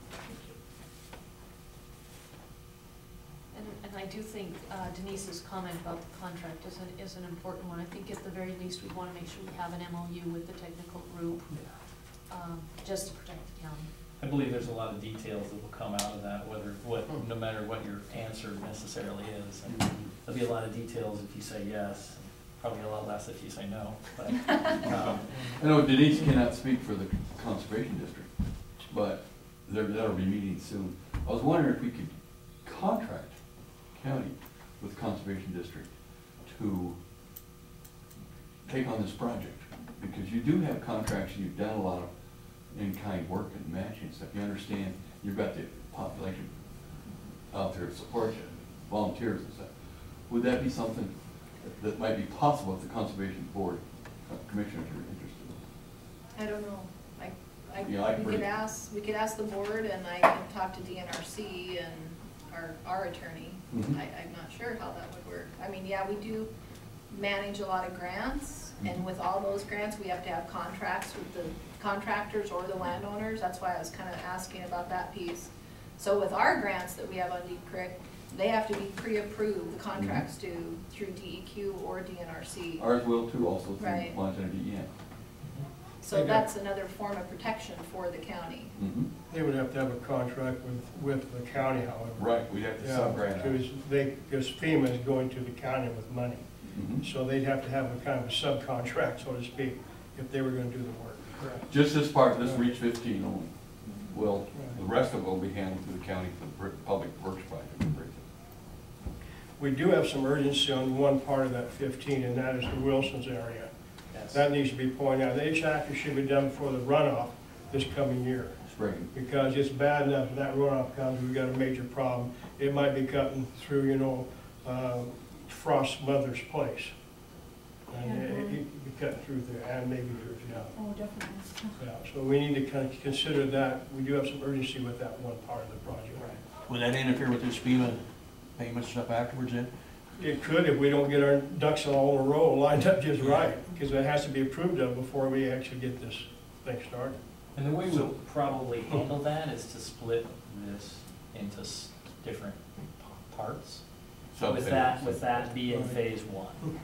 And I do think Denise's comment about the contract is an important one. I think at the very least, we want to make sure we have an MOU with the technical group, just to protect the county. I believe there's a lot of details that will come out of that, no matter what your answer necessarily is. And there'll be a lot of details if you say yes, probably a lot less if you say no, but. I know Denise cannot speak for the Conservation District, but that'll be meeting soon. I was wondering if we could contract county with Conservation District to take on this project, because you do have contracts, you've done a lot of in-kind work and matching stuff. You understand, you've got the population out there to support you, volunteers and stuff. Would that be something that might be possible if the Conservation Board commissioners are interested? I don't know. Yeah, We could ask the board, and I can talk to DNRC and our attorney. Mhm. I'm not sure how that would work. I mean, yeah, we do manage a lot of grants, and with all those grants, we have to have contracts with the contractors or the landowners. That's why I was kind of asking about that piece. So with our grants that we have on Deep Creek, they have to be pre-approved, the contracts do, through DEQ or DNRC. Ours will too, also through Right. Montana DEM. So that's another form of protection for the county. Mm-hmm. They would have to have a contract with the county, however. Right, we'd have to sub-grant it. Because FEMA is going to the county with money. Mhm. So they'd have to have a kind of a subcontract, so to speak, if they were gonna do the work. Correct. Just this part, this Reach 15 only. Well, the rest of it will be handled through the county for the public works project. We do have some urgency on one part of that 15, and that is the Wilson's area. Yes. That needs to be pointed out. The HVAC should be done before the runoff this coming year, Spring. because it's bad enough if that runoff comes, we've got a major problem. It might be cutting through, Frost Mother's place. And it could be cutting through there, and maybe through, Oh, definitely. yeah. So we need to kind of consider that. We do have some urgency with that one part of the project. Would that interfere with this FEMA payment stuff afterwards then? It could if we don't get our ducks all in a row lined up just right, because it has to be approved of before we actually get this thing started. And the way we'll probably handle that is to split this into different parts. With that being phase one.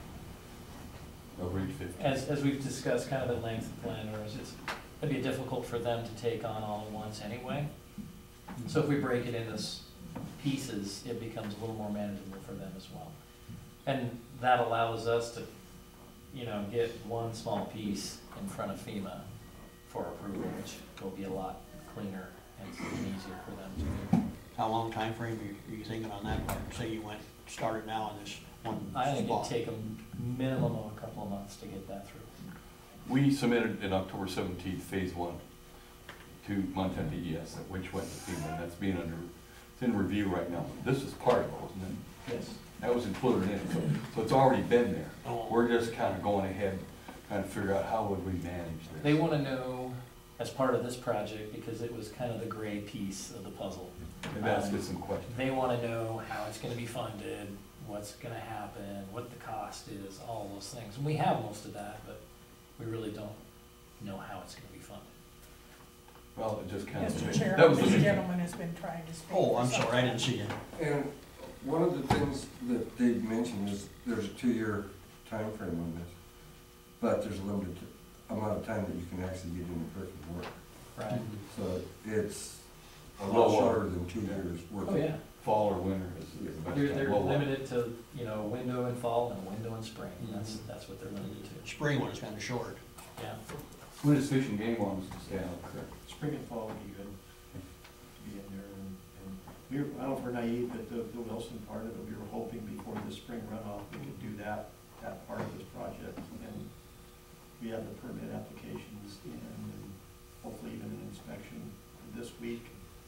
Of Reach 15. As we've discussed kind of at length with landowners, it'd be difficult for them to take on all at once anyway. So if we break it into pieces, it becomes a little more manageable for them as well. And that allows us to, get one small piece in front of FEMA for approval, which will be a lot cleaner and easier for them to do. How long time frame are you thinking on that part? Say you started now on this one I think spot. it'd take a minimum of a couple of months to get that through. We submitted in October 17th, phase one, to Montana DES, which went to FEMA, and that's it's in review right now. This is part of it, wasn't it? Yes. That was included in it, so it's already been there. Oh. We're just kind of going ahead, trying to figure out how would we manage this. They want to know, as part of this project, because it was kind of the gray piece of the puzzle. Maybe ask us some questions. They want to know how it's going to be funded, what's going to happen, what the cost is, all those things. And we have most of that, but we really don't know how it's going to be funded. Well, it just kind of. Mr. Chair, That was the this big thing. gentleman has been trying to speak. Oh, I'm for some sorry, I time. didn't see you. And one of the things that Dave mentioned is there's a 2-year time frame on this, but there's a limited amount of time that you can actually be doing the perfect work. Right. So it's a lot shorter than 2 years worth. Oh, yeah. Fall or winter is the best time. They're Low water. limited to, you know, a window in fall and a window in spring. That's what they're limited to. Spring one is kinda short. Yeah. When does Fish and Game want us to stay on the creek? Spring and fall would be good to be in there, and we were, I don't know if we're naive, but the Wilson part of it, we were hoping before the spring runoff, we could do that part of this project, and we have the permit applications in, and hopefully even an inspection this week.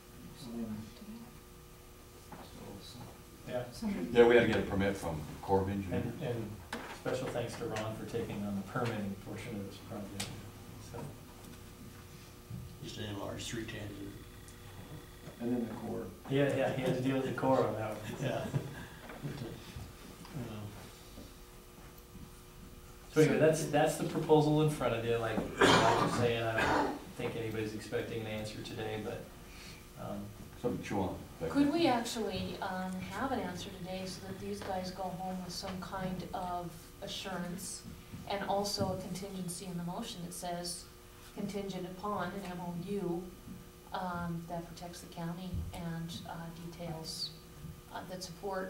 Yeah. Yeah, we had to get a permit from Corps of Engineers. And special thanks to Ron for taking on the permitting portion of this project. So, Just an enlarged 310. And then the core. yeah, he had to deal with the core on that one. Yeah. So anyway, that's the proposal in front of you, like I was saying, I don't think anybody's expecting an answer today, but, Something to chew on. Could we actually have an answer today so that these guys go home with some kind of assurance and also a contingency in the motion that says contingent upon an MOU that protects the county and details that support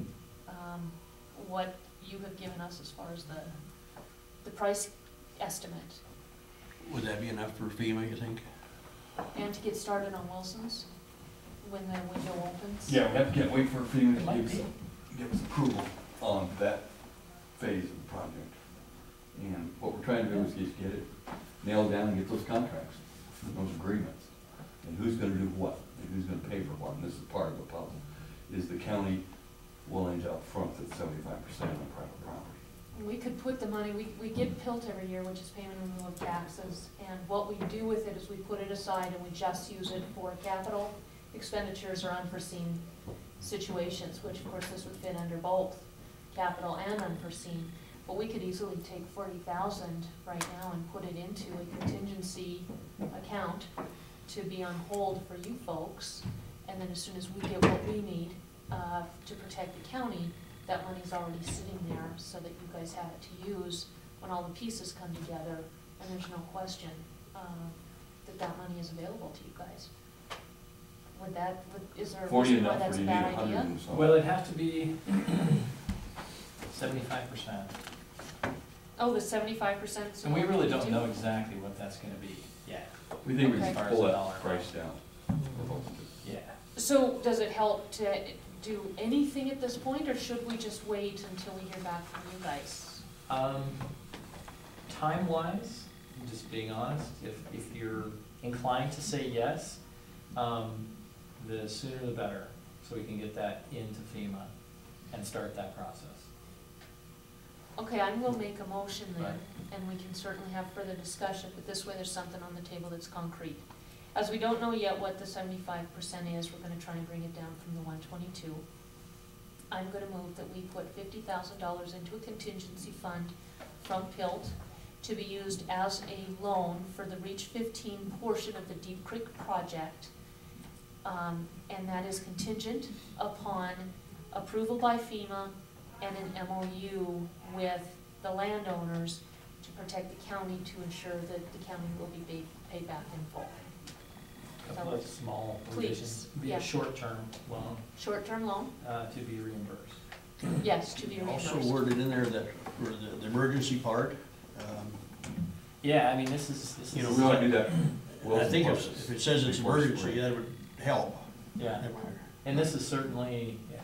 what you have given us as far as the price estimate, Would that be enough for FEMA, you think? and to get started on Wilson's when the window opens? Yeah, we have to wait for FEMA It might to be. give us approval on that phase of the project. And what we're trying to do is just get it nailed down and get those contracts, those agreements. And who's gonna do what, and who's gonna pay for what, and this is part of the puzzle. Is the county willing to upfront the 75% on private property? We could put the money, we get PILT every year, which is payment in lieu of taxes, and what we do with it is we put it aside and we just use it for capital expenditures or unforeseen situations, which of course this would fit under both capital and unforeseen. But we could easily take 40,000 right now and put it into a contingency account to be on hold for you folks, and then as soon as we get what we need to protect the county, that money's already sitting there so that you guys have it to use when all the pieces come together, and there's no question that money is available to you guys. Is there a 40 reason why enough, or that's do a you need bad 100 idea? and something? Well, it'd have to be 75%. Oh, the 75%? And we really don't know exactly what that's gonna be yet. We think we Okay. can pull that price down. Yeah. So does it help to do anything at this point, or should we just wait until we hear back from you guys? Time-wise, just being honest, if you're inclined to say yes, the sooner the better, so we can get that into FEMA and start that process. Okay, I will make a motion then, Right. and we can certainly have further discussion, but this way there's something on the table that's concrete. As we don't know yet what the 75% is, we're gonna try and bring it down from the 122. I'm gonna move that we put $50,000 into a contingency fund from PILT to be used as a loan for the Reach 15 portion of the Deep Creek project. And that is contingent upon approval by FEMA and an MOU with the landowners to protect the county, to ensure that the county will be paid back in full. Couple of small Please, revisions, be yeah. a short-term loan, Short-term loan? to be reimbursed. Yes, to be reimbursed. Also worded in there that, for the emergency part, Yeah, I mean, this is. You know, We ought to do that. I think if it says it's Before emergency, spring. that would help. Yeah, and this is certainly, yeah.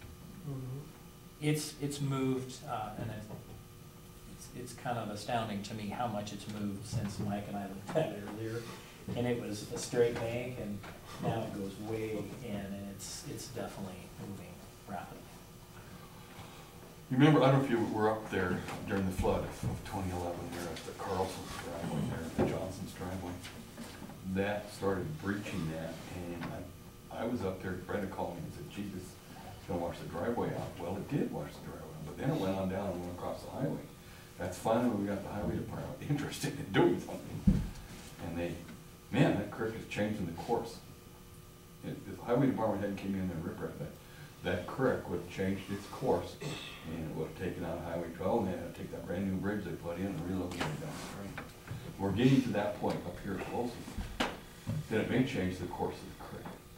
It's moved, and it's kind of astounding to me how much it's moved since Mike and I looked at it earlier. And it was a straight bank, and now it goes way in, and it's definitely moving rapidly. You remember, I don't know if you were up there during the flood of 2011, there at the Carlson's driveway there, the Johnson's driveway. That started breaching that, and I was up there, Brenda called me and said, gee, this is gonna wash the driveway out. Well, it did wash the driveway out, but then it went on down and went across the highway. That's finally we got the highway department interested in doing something. And man, that creek is changing the course. If the highway department hadn't came in and riprap that creek would have changed its course, and it would have taken out Highway 12, and they had to take that brand new bridge they put in and relocate it downstream. We're getting to that point up here at Wilson, that it may change the course of the creek.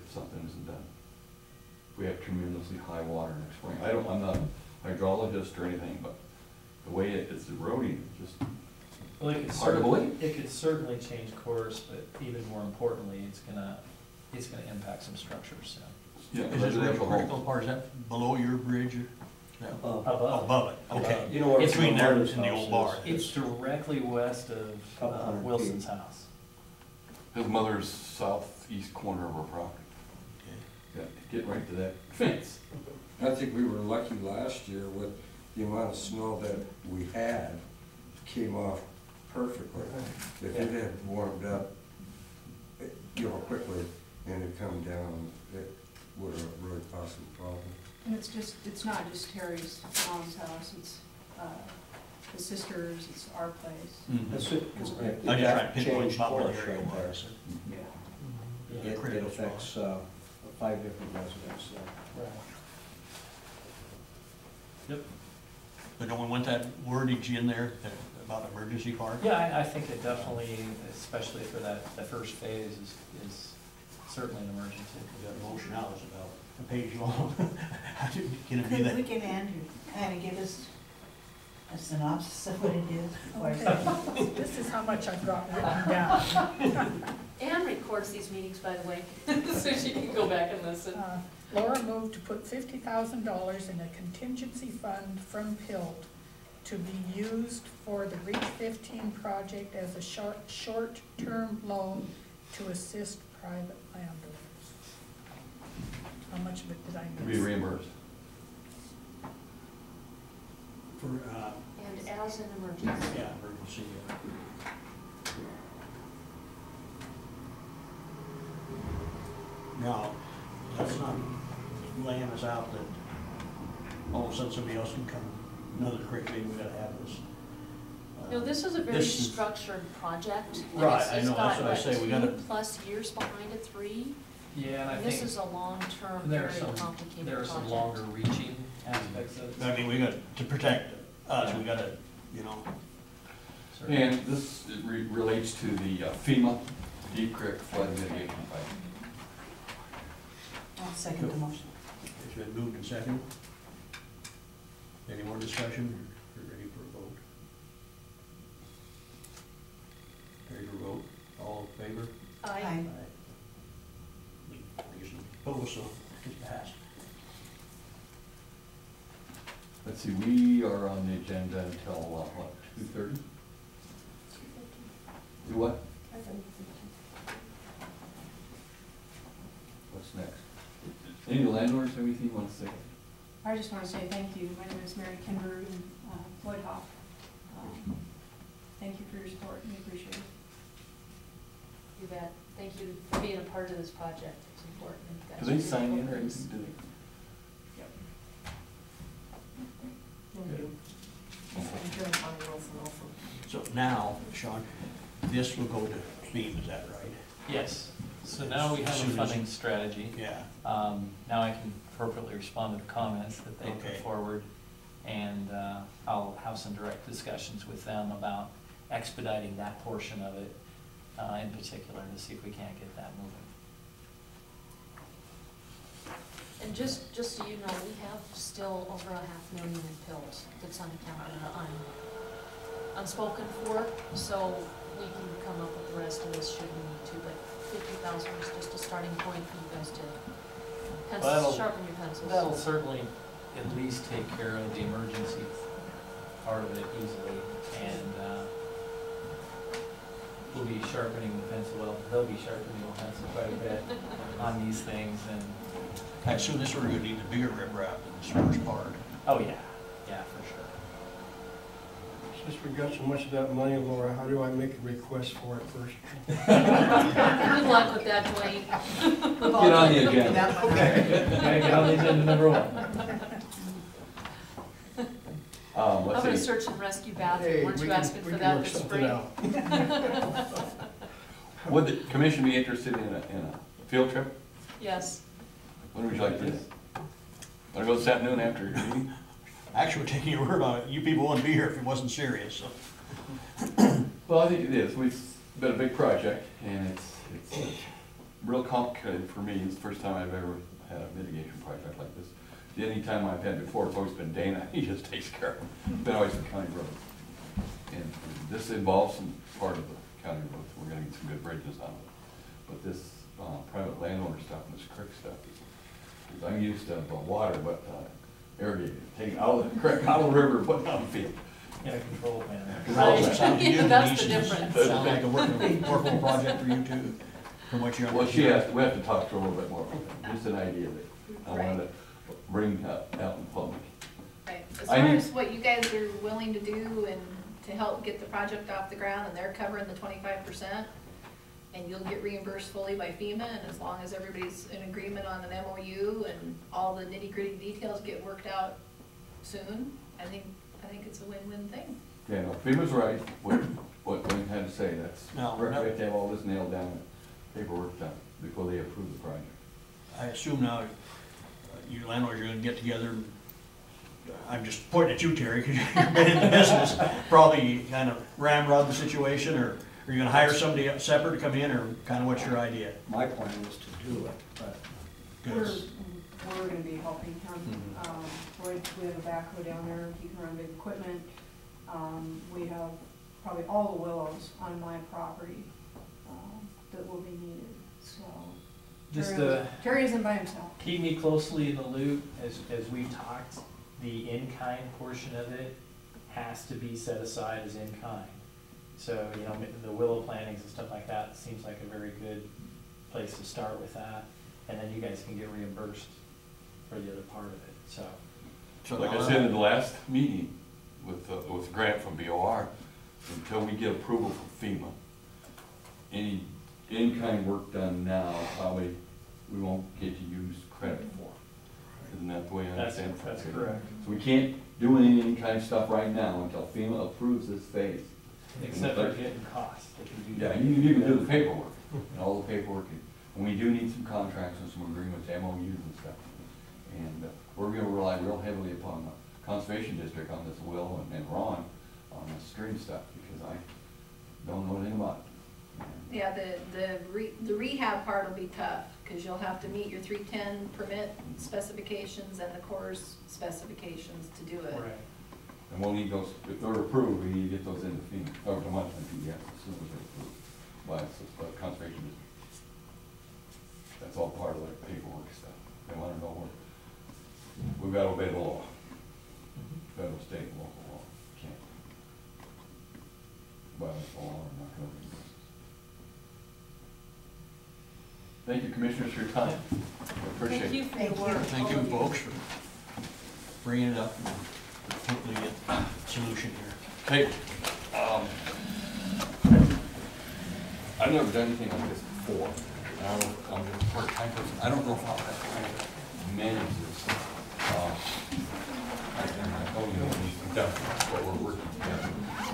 if something isn't done. If we have tremendously high water next spring. I'm not a hydrologist or anything, but the way it's eroding, just Well, it could hard to certainly, believe. it could certainly change course, but even more importantly, it's gonna impact some structures, so. Yeah, Is this real residential critical homes. part, is that below your bridge? No. Above. Above it, okay. You know where Between there and Martin's the house old is? bar. It's directly west of Couple hundred Wilson's feet. house. His mother's southeast corner of her property. Okay. Yeah, get right to that fence. I think we were lucky last year with the amount of snow that we had, came off perfectly. If it had warmed up, quickly and it come down, it would have really caused some problems. And it's not just Terry's mom's house, it's, the sisters, it's our place. That's it, 'cause I just that tried to pinpoint changed about what course area it right there. was. Yeah. Yeah, It critical spot. affects 5 different residents there. Right. Yep. But don't we want that wordage in there about emergency part? Yeah, I think it definitely, especially for that first phase, is certainly an emergency. We got a motion out, it's about a page long. How do- Can it be Could that? we get Andrew kind of give us a synopsis of what it is? Okay. This is how much I've got written down. Anne records these meetings, by the way, so she can go back and listen. Laura moved to put $50,000 in a contingency fund from PILT to be used for the REACH 15 project as a short-term loan to assist private landowners. How much of it did I To be miss? reimbursed. For, And as an emergency. yeah, emergency. Now, that's not laying us out that all of a sudden somebody else can come, another creek, maybe we gotta have this. No, this is a very This is- structured project. and Right, it's- I know, that's what I say, we gotta- It's got, 2+ years behind it, 3. Yeah, and I And this think is a long-term, there are very some, complicated there are some project. longer reaching aspects of it. I mean, we got, to protect us, we gotta, you know, Certainly. And this relates to the FEMA Deep Creek Flood Mitigation Plan. I'll second the motion. it's been moved and seconded. Any more discussion? We're ready for a vote. Ready for a vote? All in favor? I, Opposed, so it's passed. Let's see, we are on the agenda until, what, 2:30? Do what? What's next? Any landowners have anything you want to say? I just want to say thank you. My name is Mary Kinberg and Floyd Hoff. Thank you for your support, we appreciate it. you bet. Thank you for being a part of this project. It's important. You guys Do they are sign doing in or good anything, things. do they? So now, Sean, this will go to FEMA, is that right? Yes, so now we have a Soon as- funding strategy. Yeah. Now I can appropriately respond to the comments that they put Okay. forward. And I'll have some direct discussions with them about expediting that portion of it in particular to see if we can't get that moving. And just so you know, we have still over $500,000 in pills that's unaccounted, unspoken for, so we can come up with the rest of this should we need to, but 50,000 is just a starting point for you guys to That'll- sharpen your pencils. That'll certainly at least take care of the emergency part of it easily, and we'll be sharpening the pencil, well, they'll be sharpening the pencil quite a bit on these things, and, I assume this order, you need a bigger riprap than this first part. oh yeah, yeah, for sure. Since we got so much of that money, Laura, how do I make a request for it first? Good luck with that, Dwayne. Get on the agenda. Gotta get on the agenda number 1. I'm Let's gonna see. search and rescue bathroom, weren't you asking for that this spring? Would the commission be interested in a field trip? Yes. When would you like this? Want to go this afternoon after your meeting? Actually, we're taking your word on it, you people wouldn't be here if it wasn't serious, so. Well, I think it is. It's been a big project, and it's real complicated for me. It's the first time I've ever had a mitigation project like this. Any time I've had before, it's always been Dana. He just takes care of it. It's been always the county road. And this involves some part of the county road. We're gonna get some good bridges out of it. But this private landowner stuff and this creek stuff is I'm used to water, but irrigated, taking out of the creek, out of the river, putting on the field. In a controlled manner. Right. Sounds to you, That's the Denise, difference. Sounds like a workable project for you too, from what you're. Well, we have to talk to her a little bit more. Just an idea that I wanted to bring out in public. Right, as I far need- as what you guys are willing to do and to help get the project off the ground, and they're covering the 25%, and you'll get reimbursed fully by FEMA, and as long as everybody's in agreement on an MOU and all the nitty-gritty details get worked out soon, I think it's a win-win thing. Yeah, no, FEMA's right, what Wayne had to say, that's, No, we no. have to have all this nailed down, and paperwork done, before they approve the project. I assume now, you landlords are gonna get together, and I'm just pointing at you, Terry, because you've been in the business, probably kind of ramrod the situation, or are you gonna hire somebody separate to come in, or kind of what's your idea? My plan was to do it, but We're gonna be helping him. We have a backhoe down there, he can run big equipment. We have probably all the willows on my property, that will be needed, so. Just Terry isn't by himself. keep me closely in the loop as we've talked. The in-kind portion of it has to be set aside as in-kind. So, you know, the willow plantings and stuff like that seems like a very good place to start with that. And then you guys can get reimbursed for the other part of it, so. Like I said in the last meeting with the grant from BOR, until we get approval from FEMA, any in-kind work done now, probably we won't get to use credit for. Isn't that the way I understand it? That's correct. So we can't do any in-kind stuff right now until FEMA approves this phase. Except for getting costs. They can do Yeah, that. you can do the paperwork, and all the paperwork, and we do need some contracts and some agreements, MOUs and stuff. And we're gonna rely real heavily upon the Conservation District on this Will and Ron on the stream stuff, because I don't know anything about it. Yeah, the rehab part will be tough, because you'll have to meet your 310 permit specifications and the Corps specifications to do it. Right. And we'll need those, if they're approved, we need to get those into FEMA, or to month in PDF as soon as they're approved by the Conservation District. That's all part of the paperwork stuff. They wanna know what, we've gotta obey the law. Federal, state, and local law. Can't. Violate the law, we're not gonna reimburse us. Thank you, Commissioners, for your time. I appreciate it. Thank you for your work. Thank you, folks, for bringing it up, and hopefully get a solution here. Okay, I've never done anything like this before. I don't know, I'm a part-time person, I don't know if I'll have time to manage this. I told you, we've done what we're working together.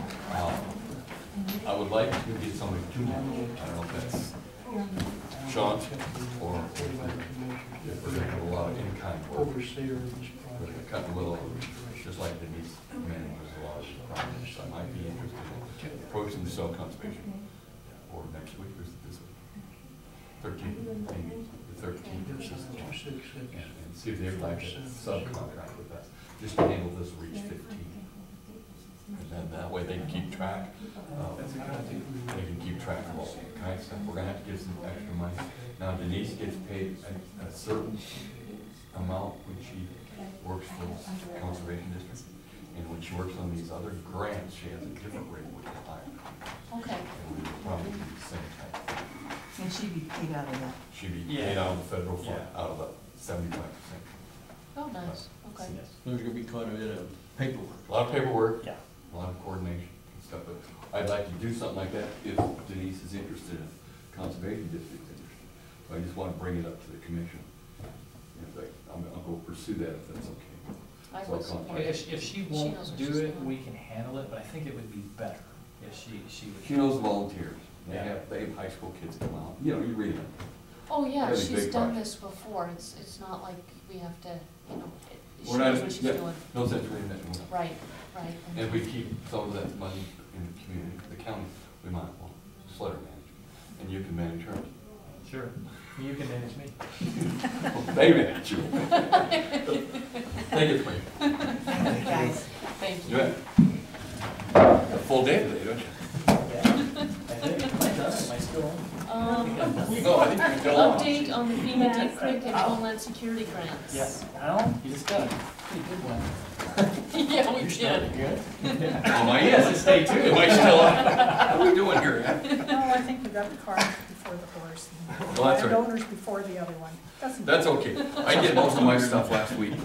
I would like to get somebody to manage it. I don't know if that's Sean, or if we're gonna have a lot of in-kind work. Overseer of this We're project. gonna cut the willow, just like Denise manages a lot of projects. I might be interested in approaching the soil conservation, or next week, or this week. 13th, maybe, the 13th. And see if they'd like to subcontract with us, just to handle this reach 15. And then that way they can keep track, they can keep track of all kinds of stuff. We're gonna have to give some extra money. Now Denise gets paid a certain amount when she works for the Conservation District. And when she works on these other grants, she has a different rate, which is higher. Okay. And we would probably do the same type. And she'd be paid out of that. She'd be paid out of the federal fund, Yeah. out of the 75%. Oh, nice, okay. Yes. There's gonna be quite a bit of paperwork. A lot of paperwork. Yeah. A lot of coordination and stuff, but I'd like to do something like that if Denise is interested, if Conservation District's interested. So I just want to bring it up to the commission. I'll go pursue that if that's okay. I So would I'll support contact- it. If she knows won't what do she's it, doing. we can handle it, but I think it would be better if she would. She knows volunteers. They Yeah. have high school kids come out, you know, you read them. Oh, yeah, Really she's big done project. this before, it's not like we have to, you know, she We're knows not, what she's yeah, doing. no sense reinventing wheel. Right, right. And if we keep some of that money in the community, the county, we might, well, just let her manage it. And you can manage her. Sure. You can manage me. They manage you. Thank you, Frank. Thank you, guys. Thank You you. bet. A full day today, don't you? I think, am I done? Am I still on? No, I think you can tell. Update on the FEMA Tech Creek and Homeland Security grants. Yes. Al, you just got a pretty good one. Yeah, we You're still did. good? Am I, Yes, to stay tuned. am I still on? What are we doing here? No, I think we got the cart before the horse. Well, that's right. Landowners before the other one. Doesn't That's matter. okay. I did most of my stuff last week.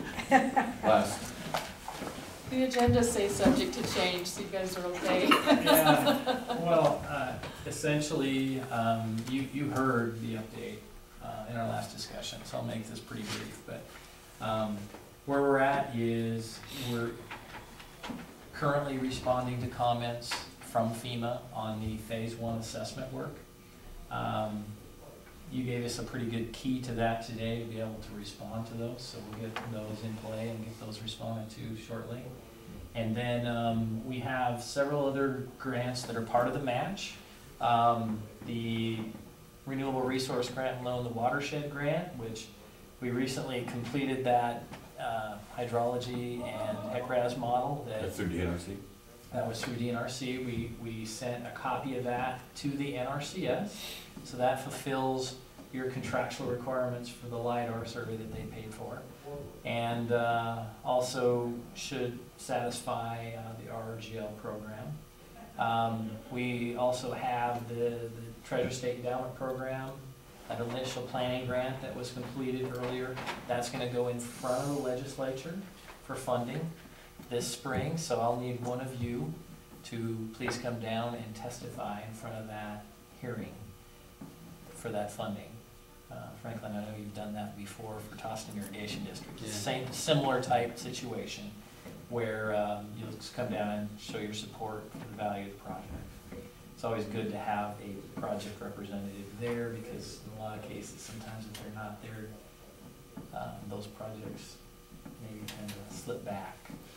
The agenda says subject to change, so you guys are okay. Yeah, well, essentially, you heard the update in our last discussion, so I'll make this pretty brief, but where we're at is we're currently responding to comments from FEMA on the Phase 1 assessment work. You gave us a pretty good key to that today to be able to respond to those, so we'll get those in play and get those responded to shortly. And then we have several other grants that are part of the match. The Renewable Resource Grant and Loan, the Watershed Grant, which we recently completed that hydrology and HECRAS model. That's through DNRC? That was through DNRC. We sent a copy of that to the NRCS. So that fulfills your contractual requirements for the LiDAR survey that they paid for. And also should satisfy the RRGL program. We also have the Treasure State Endowment Program, that initial planning grant that was completed earlier. That's going to go in front of the legislature for funding this spring. So I'll need one of you to please come down and testify in front of that hearing for that funding. Franklin, I know you've done that before for Toston Irrigation District. It's the same, similar type situation where you'll just come down and show your support for the value of the project. It's always good to have a project representative there because in a lot of cases, sometimes if they're not there, those projects maybe tend to slip back.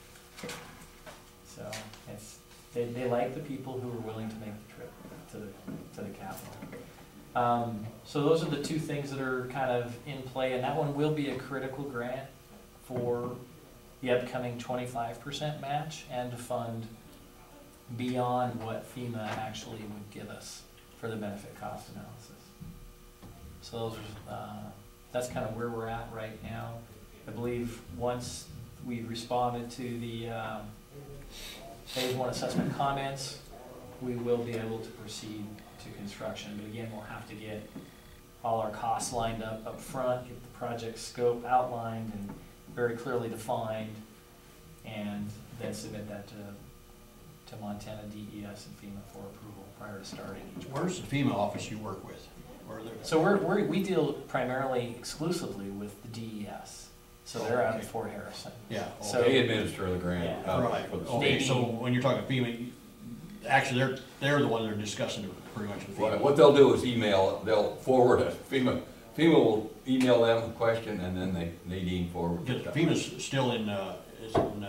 So they like the people who are willing to make the trip to the Capitol. So those are the two things that are kind of in play, and that one will be a critical grant for the upcoming 25% match and to fund beyond what FEMA actually would give us for the benefit cost analysis. So those are, that's kind of where we're at right now. I believe once we responded to the Phase 1 assessment comments, we will be able to proceed to construction. But again, we'll have to get all our costs lined up front, get the project scope outlined and very clearly defined, and then submit that to Montana DES and FEMA for approval prior to starting each project. Where's the FEMA office you work with? So we deal primarily exclusively with the DES. So they're out at Fort Harrison. Yeah. So They administer the grant. Yeah. Right, for the okay, state. so when you're talking FEMA, actually, they're the ones that are discussing it pretty much with FEMA. What they'll do is email, they'll forward it. FEMA will email them a question and then they deem forward. Because FEMA's still in, is in,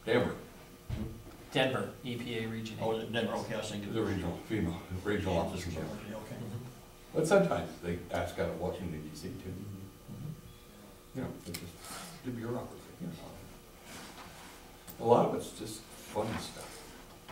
Denver, EPA Region 8. oh, is it Denver, okay, I was thinking. The regional, FEMA, regional office. Okay. But sometimes they ask out of Washington DC too. You know, it's just the bureaucracy, you know. A lot of it's just fun stuff.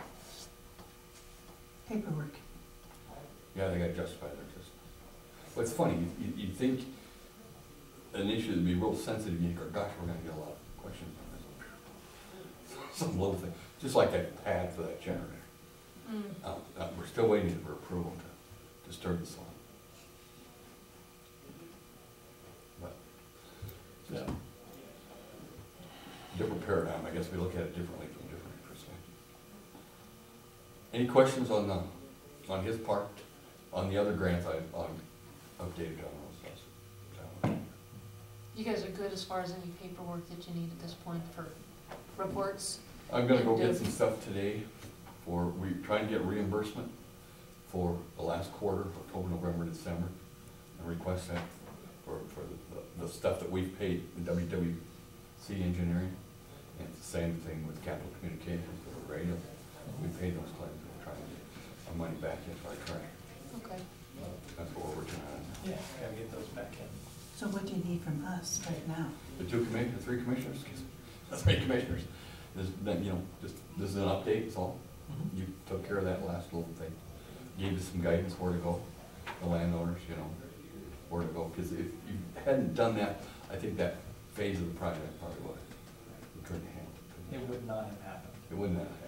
Paperwork. Yeah, they gotta justify their existence. Well, it's funny, you'd think an issue that'd be real sensitive, you think, gosh, we're gonna get a lot of questions on this. Some little thing, just like that pad for that generator. We're still waiting for approval to disturb the line. But, Yeah. different paradigm, I guess we look at it differently from different perspectives. Any questions on his part? On the other grants, I'm updated on those. You guys are good as far as any paperwork that you need at this point for reports? I'm gonna go get some stuff today we trying to get reimbursement for the last quarter, October, November, December. And request that for the stuff that we've paid, the WWC engineering. And it's the same thing with Capital Communications for the radio. We paid those claims, we're trying to get our money back into our track. Okay. That's what we're working on. Yeah, gotta get those back in. So what do you need from us right now? The three commissioners, three commissioners. This, then, you know, this is an update, it's all. You took care of that last little thing. Gave us some guidance where to go, the landowners, you know, where to go. Because if you hadn't done that, I think that phase of the project probably would. We couldn't handle it. It would not have happened. It wouldn't have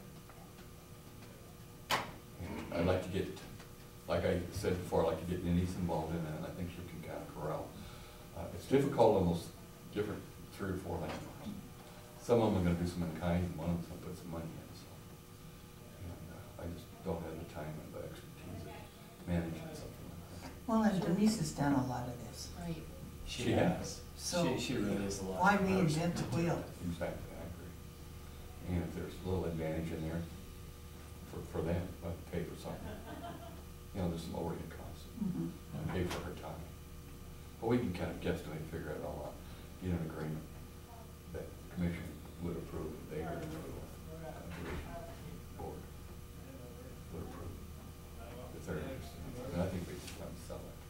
happened. And I'd like to get, like I said before, I'd like to get Denise involved in that, and I think she can kind of corral. It's difficult on those different 3 or 4 landowners. Some of them are gonna do some in kind, and one of them's gonna put some money in, so. And I just don't have the time and the expertise of managing something like that. Well, and Denise has done a lot of this. Right. She has. So She really is a lot. why reinvent the wheel? Exactly, I agree. And if there's a little advantage in there for them, but pay for something. You know, there's some overhead costs, Mhm. and pay for her time. But we can kind of guesstimate, figure it all out, get an agreement that the commission would approve, they would approve, conservation board would approve, if they're interested. And I think we should try to sell it.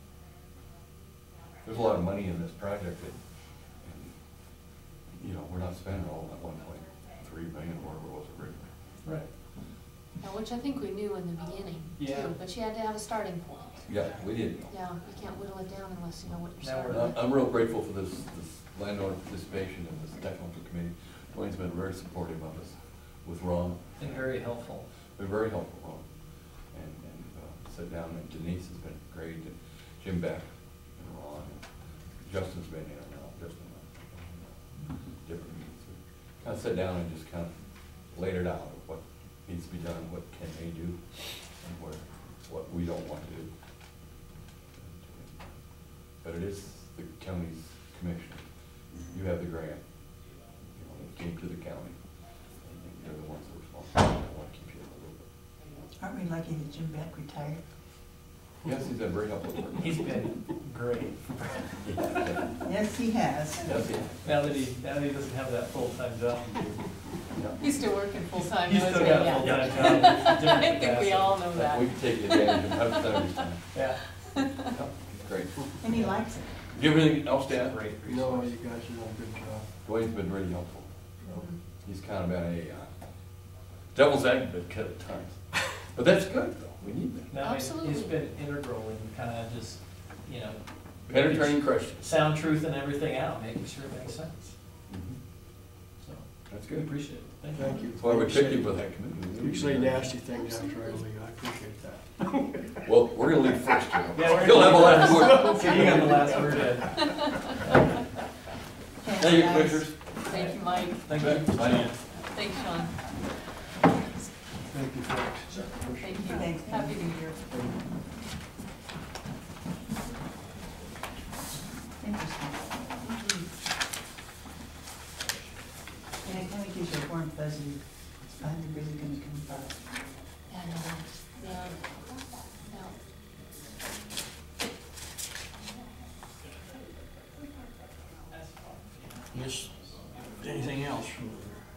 There's a lot of money in this project that, and, you know, we're not spending all that 1.3 million, whatever it was originally. Right. Now, which I think we knew in the beginning Yeah. too, but you had to have a starting point. Yeah, we did. Yeah, you can't whittle it down unless you know what you're Now starting we're- with. I'm real grateful for this landowner participation in this technical committee. Dwayne's been very supportive of us with Ron. And very helpful. Been very helpful, Ron. And sit down, and Denise has been great, and Jim Beck and Ron, and Justin's been in and out, Justin, different meetings. We kind of sat down and just kind of laid it out, what needs to be done, what can they do, and what we don't want to do. But it is the county's commission. You have the grant. You know, it came to the county. And you're the ones that are responsible. I want to keep you in the loop. Aren't we lucky that Jim Beck retired? Yes, he's been very helpful. He's been great. Yes, he has. Yes, he Now that he doesn't have that full-time job. He's still working full-time, He's though, still isn't got he? a Yeah. full-time job. It's a I different think we all know We that. can take advantage of him. Have his time. Yeah. He's great. And he likes it. Do you have anything else, Dan? Great No, resource. you guys are doing a good job. Dwayne's been really helpful. He's kind of been a devil's advocate at times. But that's good, though. We need that. No, he's Absolutely. been integral in kind of just, you know. Penetrating questions. Sound truth and everything out, making sure it makes sense. So, That's we good. appreciate it. Thank you. Thank you. That's why we picked you for that committee. You say nasty things after I leave, I appreciate that. Well, we're gonna leave first, Joe. Yeah, we're You'll have a last word. So you got the last word, Ed. Thank you, commissioners. Thank you, Mike. Thank you. Bye. Thanks, Sean. Thank you, folks. Thank you. Thanks. Happy New Year. Interesting. Yeah, it kind of gives you a warm fuzzy. It's finally really gonna come about. Yeah, I know. Yeah. Yeah. Yes, anything else from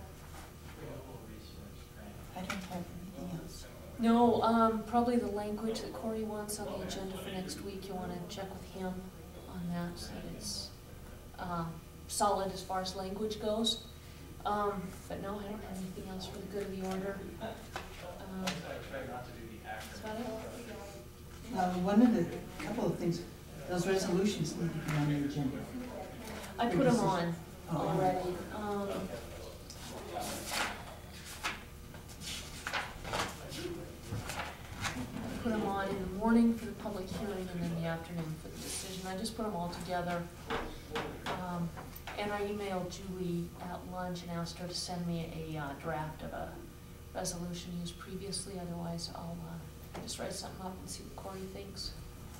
I don't have anything else. No, probably the language that Corey wants on the agenda for next week, you'll wanna check with him on that, so that it's, solid as far as language goes. But no, I don't have anything else for the good of the order. That's about it. One of the, couple of things, those resolutions need to be on the agenda. I put them on Oh. already. I put them on in the morning for the public hearing and then the afternoon for the decision. I just put them all together. And I emailed Julie at lunch and asked her to send me a draft of a resolution used previously. Otherwise, I'll just write something up and see what Corey thinks.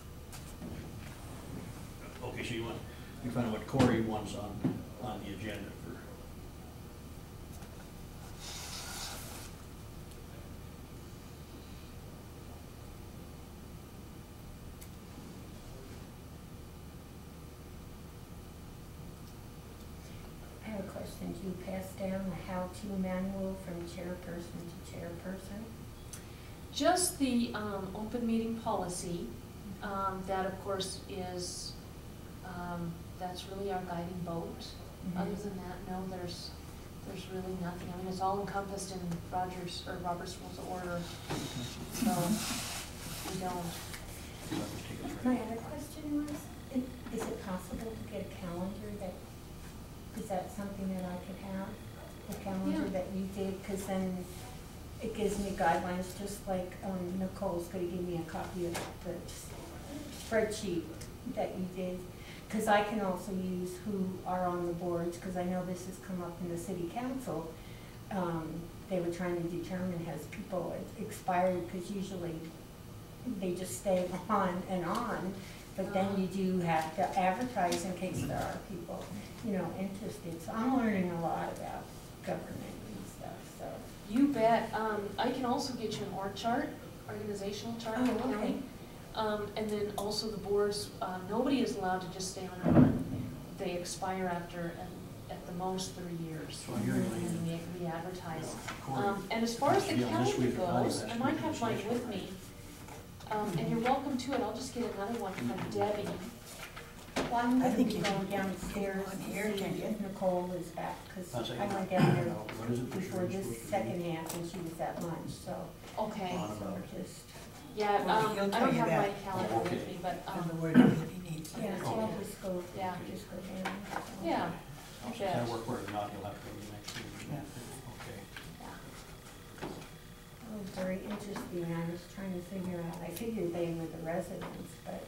Okay, so you find out what Corey wants on the agenda for. I have a question. Do you pass down the how-to manual from chairperson to chairperson? Just the open meeting policy, that of course is, that's really our guiding boat. Other than that, no, there's really nothing. I mean, it's all encompassed in Robert's Rules of Order, so we don't. My other question was, is it possible to get a calendar that, is that something that I could have? A calendar that you did, because then it gives me guidelines, just like Nicole's gonna give me a copy of the spreadsheet that you did. Because I can also use who are on the boards, because I know this has come up in the city council. They were trying to determine has people expired, because usually they just stay on and on. But then you do have to advertise in case there are people, you know, interested. So I'm learning a lot about government and stuff, so. You bet. I can also get you an org chart, organizational chart for the county. And then also the boards, nobody is allowed to just stay on and on. They expire after, at the most, 3 years. So you're and then we advertise. And as far as the calendar goes, I might have mine with me. And you're welcome to it. I'll just get another one from Debbie. Well, I'm gonna think be you going can downstairs on to here, see can't you? if Nicole is back, because That's it. I went down there What is it? before this second half and she was at lunch, so. Okay. So just, Yeah, Well, he'll I tell don't you have my that. calendar with me, but, And the word that he needs. yeah, so I'll just go, Yeah. just go down. so. yeah. If that work where it's not, you'll have to go to the next meeting. Okay. It was very interesting, I was trying to figure out, I figured they were the residents, but,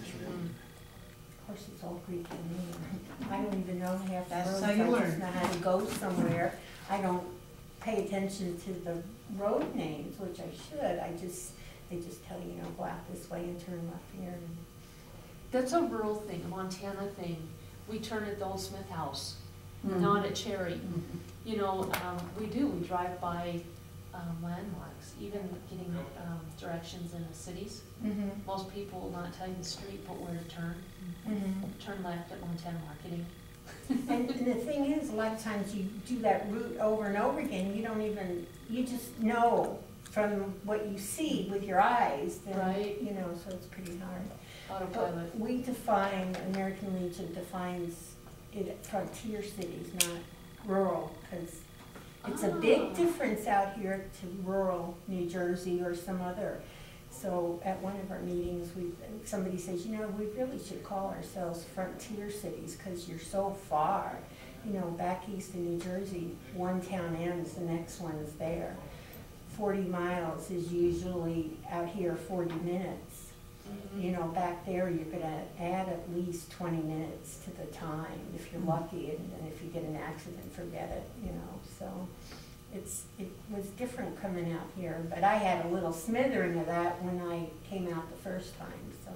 of course, it's all Greek and me. I don't even know half the That's roads, how you I just learn. know how to go somewhere. I don't pay attention to the road names, which I should, they just tell you, go out this way and turn left here. And That's a rural thing, a Montana thing. We turn at the old Smith House, not at Cherry. You know, we drive by landmarks, even getting directions in the cities. Most people will not tell you the street, but where to turn. Turn left at Montana Marketing. And the thing is, a lot of times you do that route over and over again, you just know from what you see with your eyes, then, Right. So it's pretty hard. Autopilot. But we define, American Legion defines it frontier cities, not rural, because it's a big difference out here to rural New Jersey or some other. So at one of our meetings, somebody says, we really should call ourselves frontier cities because you're so far. Back east in New Jersey, one town ends, the next one's there. 40 miles is usually out here 40 minutes. Back there, you're gonna add at least 20 minutes to the time if you're lucky, and then if you get an accident, forget it, so. It was different coming out here, but I had a little smithering of that when I came out the first time, so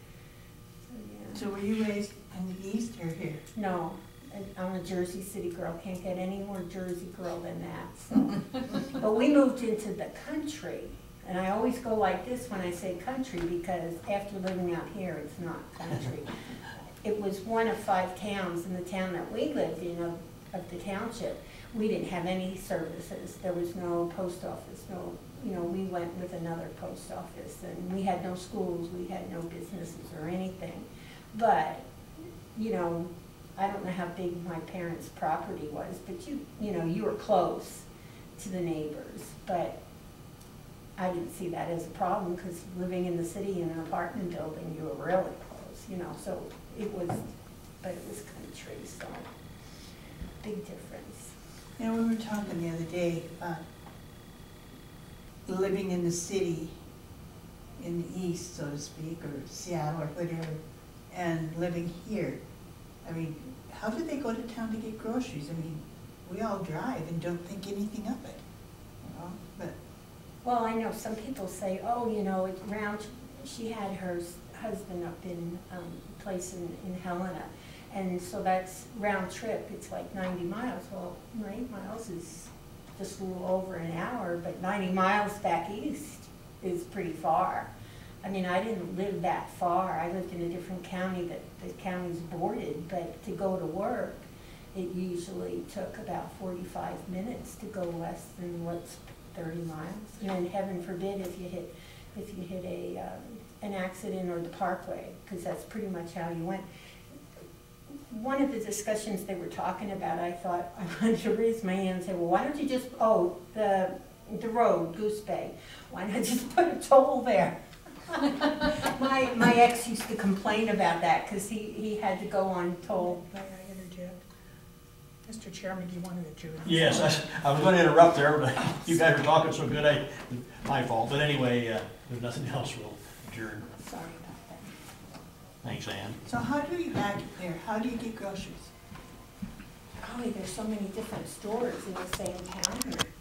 yeah. So were you raised in the east or here? No, I'm a Jersey City girl, can't get any more Jersey girl than that, so. But we moved into the country, and I always go like this when I say country, because after living out here, it's not country. It was one of 5 towns in the town that we lived in of the township. We didn't have any services. There was no post office, we went with another post office, and we had no schools, we had no businesses or anything. But, I don't know how big my parents' property was, but you were close to the neighbors. But I didn't see that as a problem, because living in the city in an apartment building, you were really close, so it was country, so big difference. We were talking the other day about living in the city, in the east, so to speak, or Seattle or whatever, and living here. I mean, how do they go to town to get groceries? I mean, we all drive and don't think anything of it, but. Well, I know some people say, it's round, she had her husband up in a place in Helena. And so that's round trip, it's like 90 miles. Well, 90 miles is just a little over an hour, but 90 miles back east is pretty far. I mean, I didn't live that far. I lived in a different county that the county's bordered, but to go to work, it usually took about 45 minutes to go less than what's 30 miles. And then heaven forbid if you hit an accident or the parkway, because that's pretty much how you went. One of the discussions they were talking about, I thought, I wanted to raise my hand and say, well, why don't you just, the road, Goose Bay, why not just put a toll there? My ex used to complain about that, because he had to go on toll. May I interject? Mr. Chairman, you wanted to adjourn? Yes, I was gonna interrupt there, but you guys were talking so good, my fault. But anyway, there's nothing else, we'll adjourn. Sorry about that. Thanks, Ann. So how do you back there? How do you get groceries? Golly, there's so many different stores in the same town here.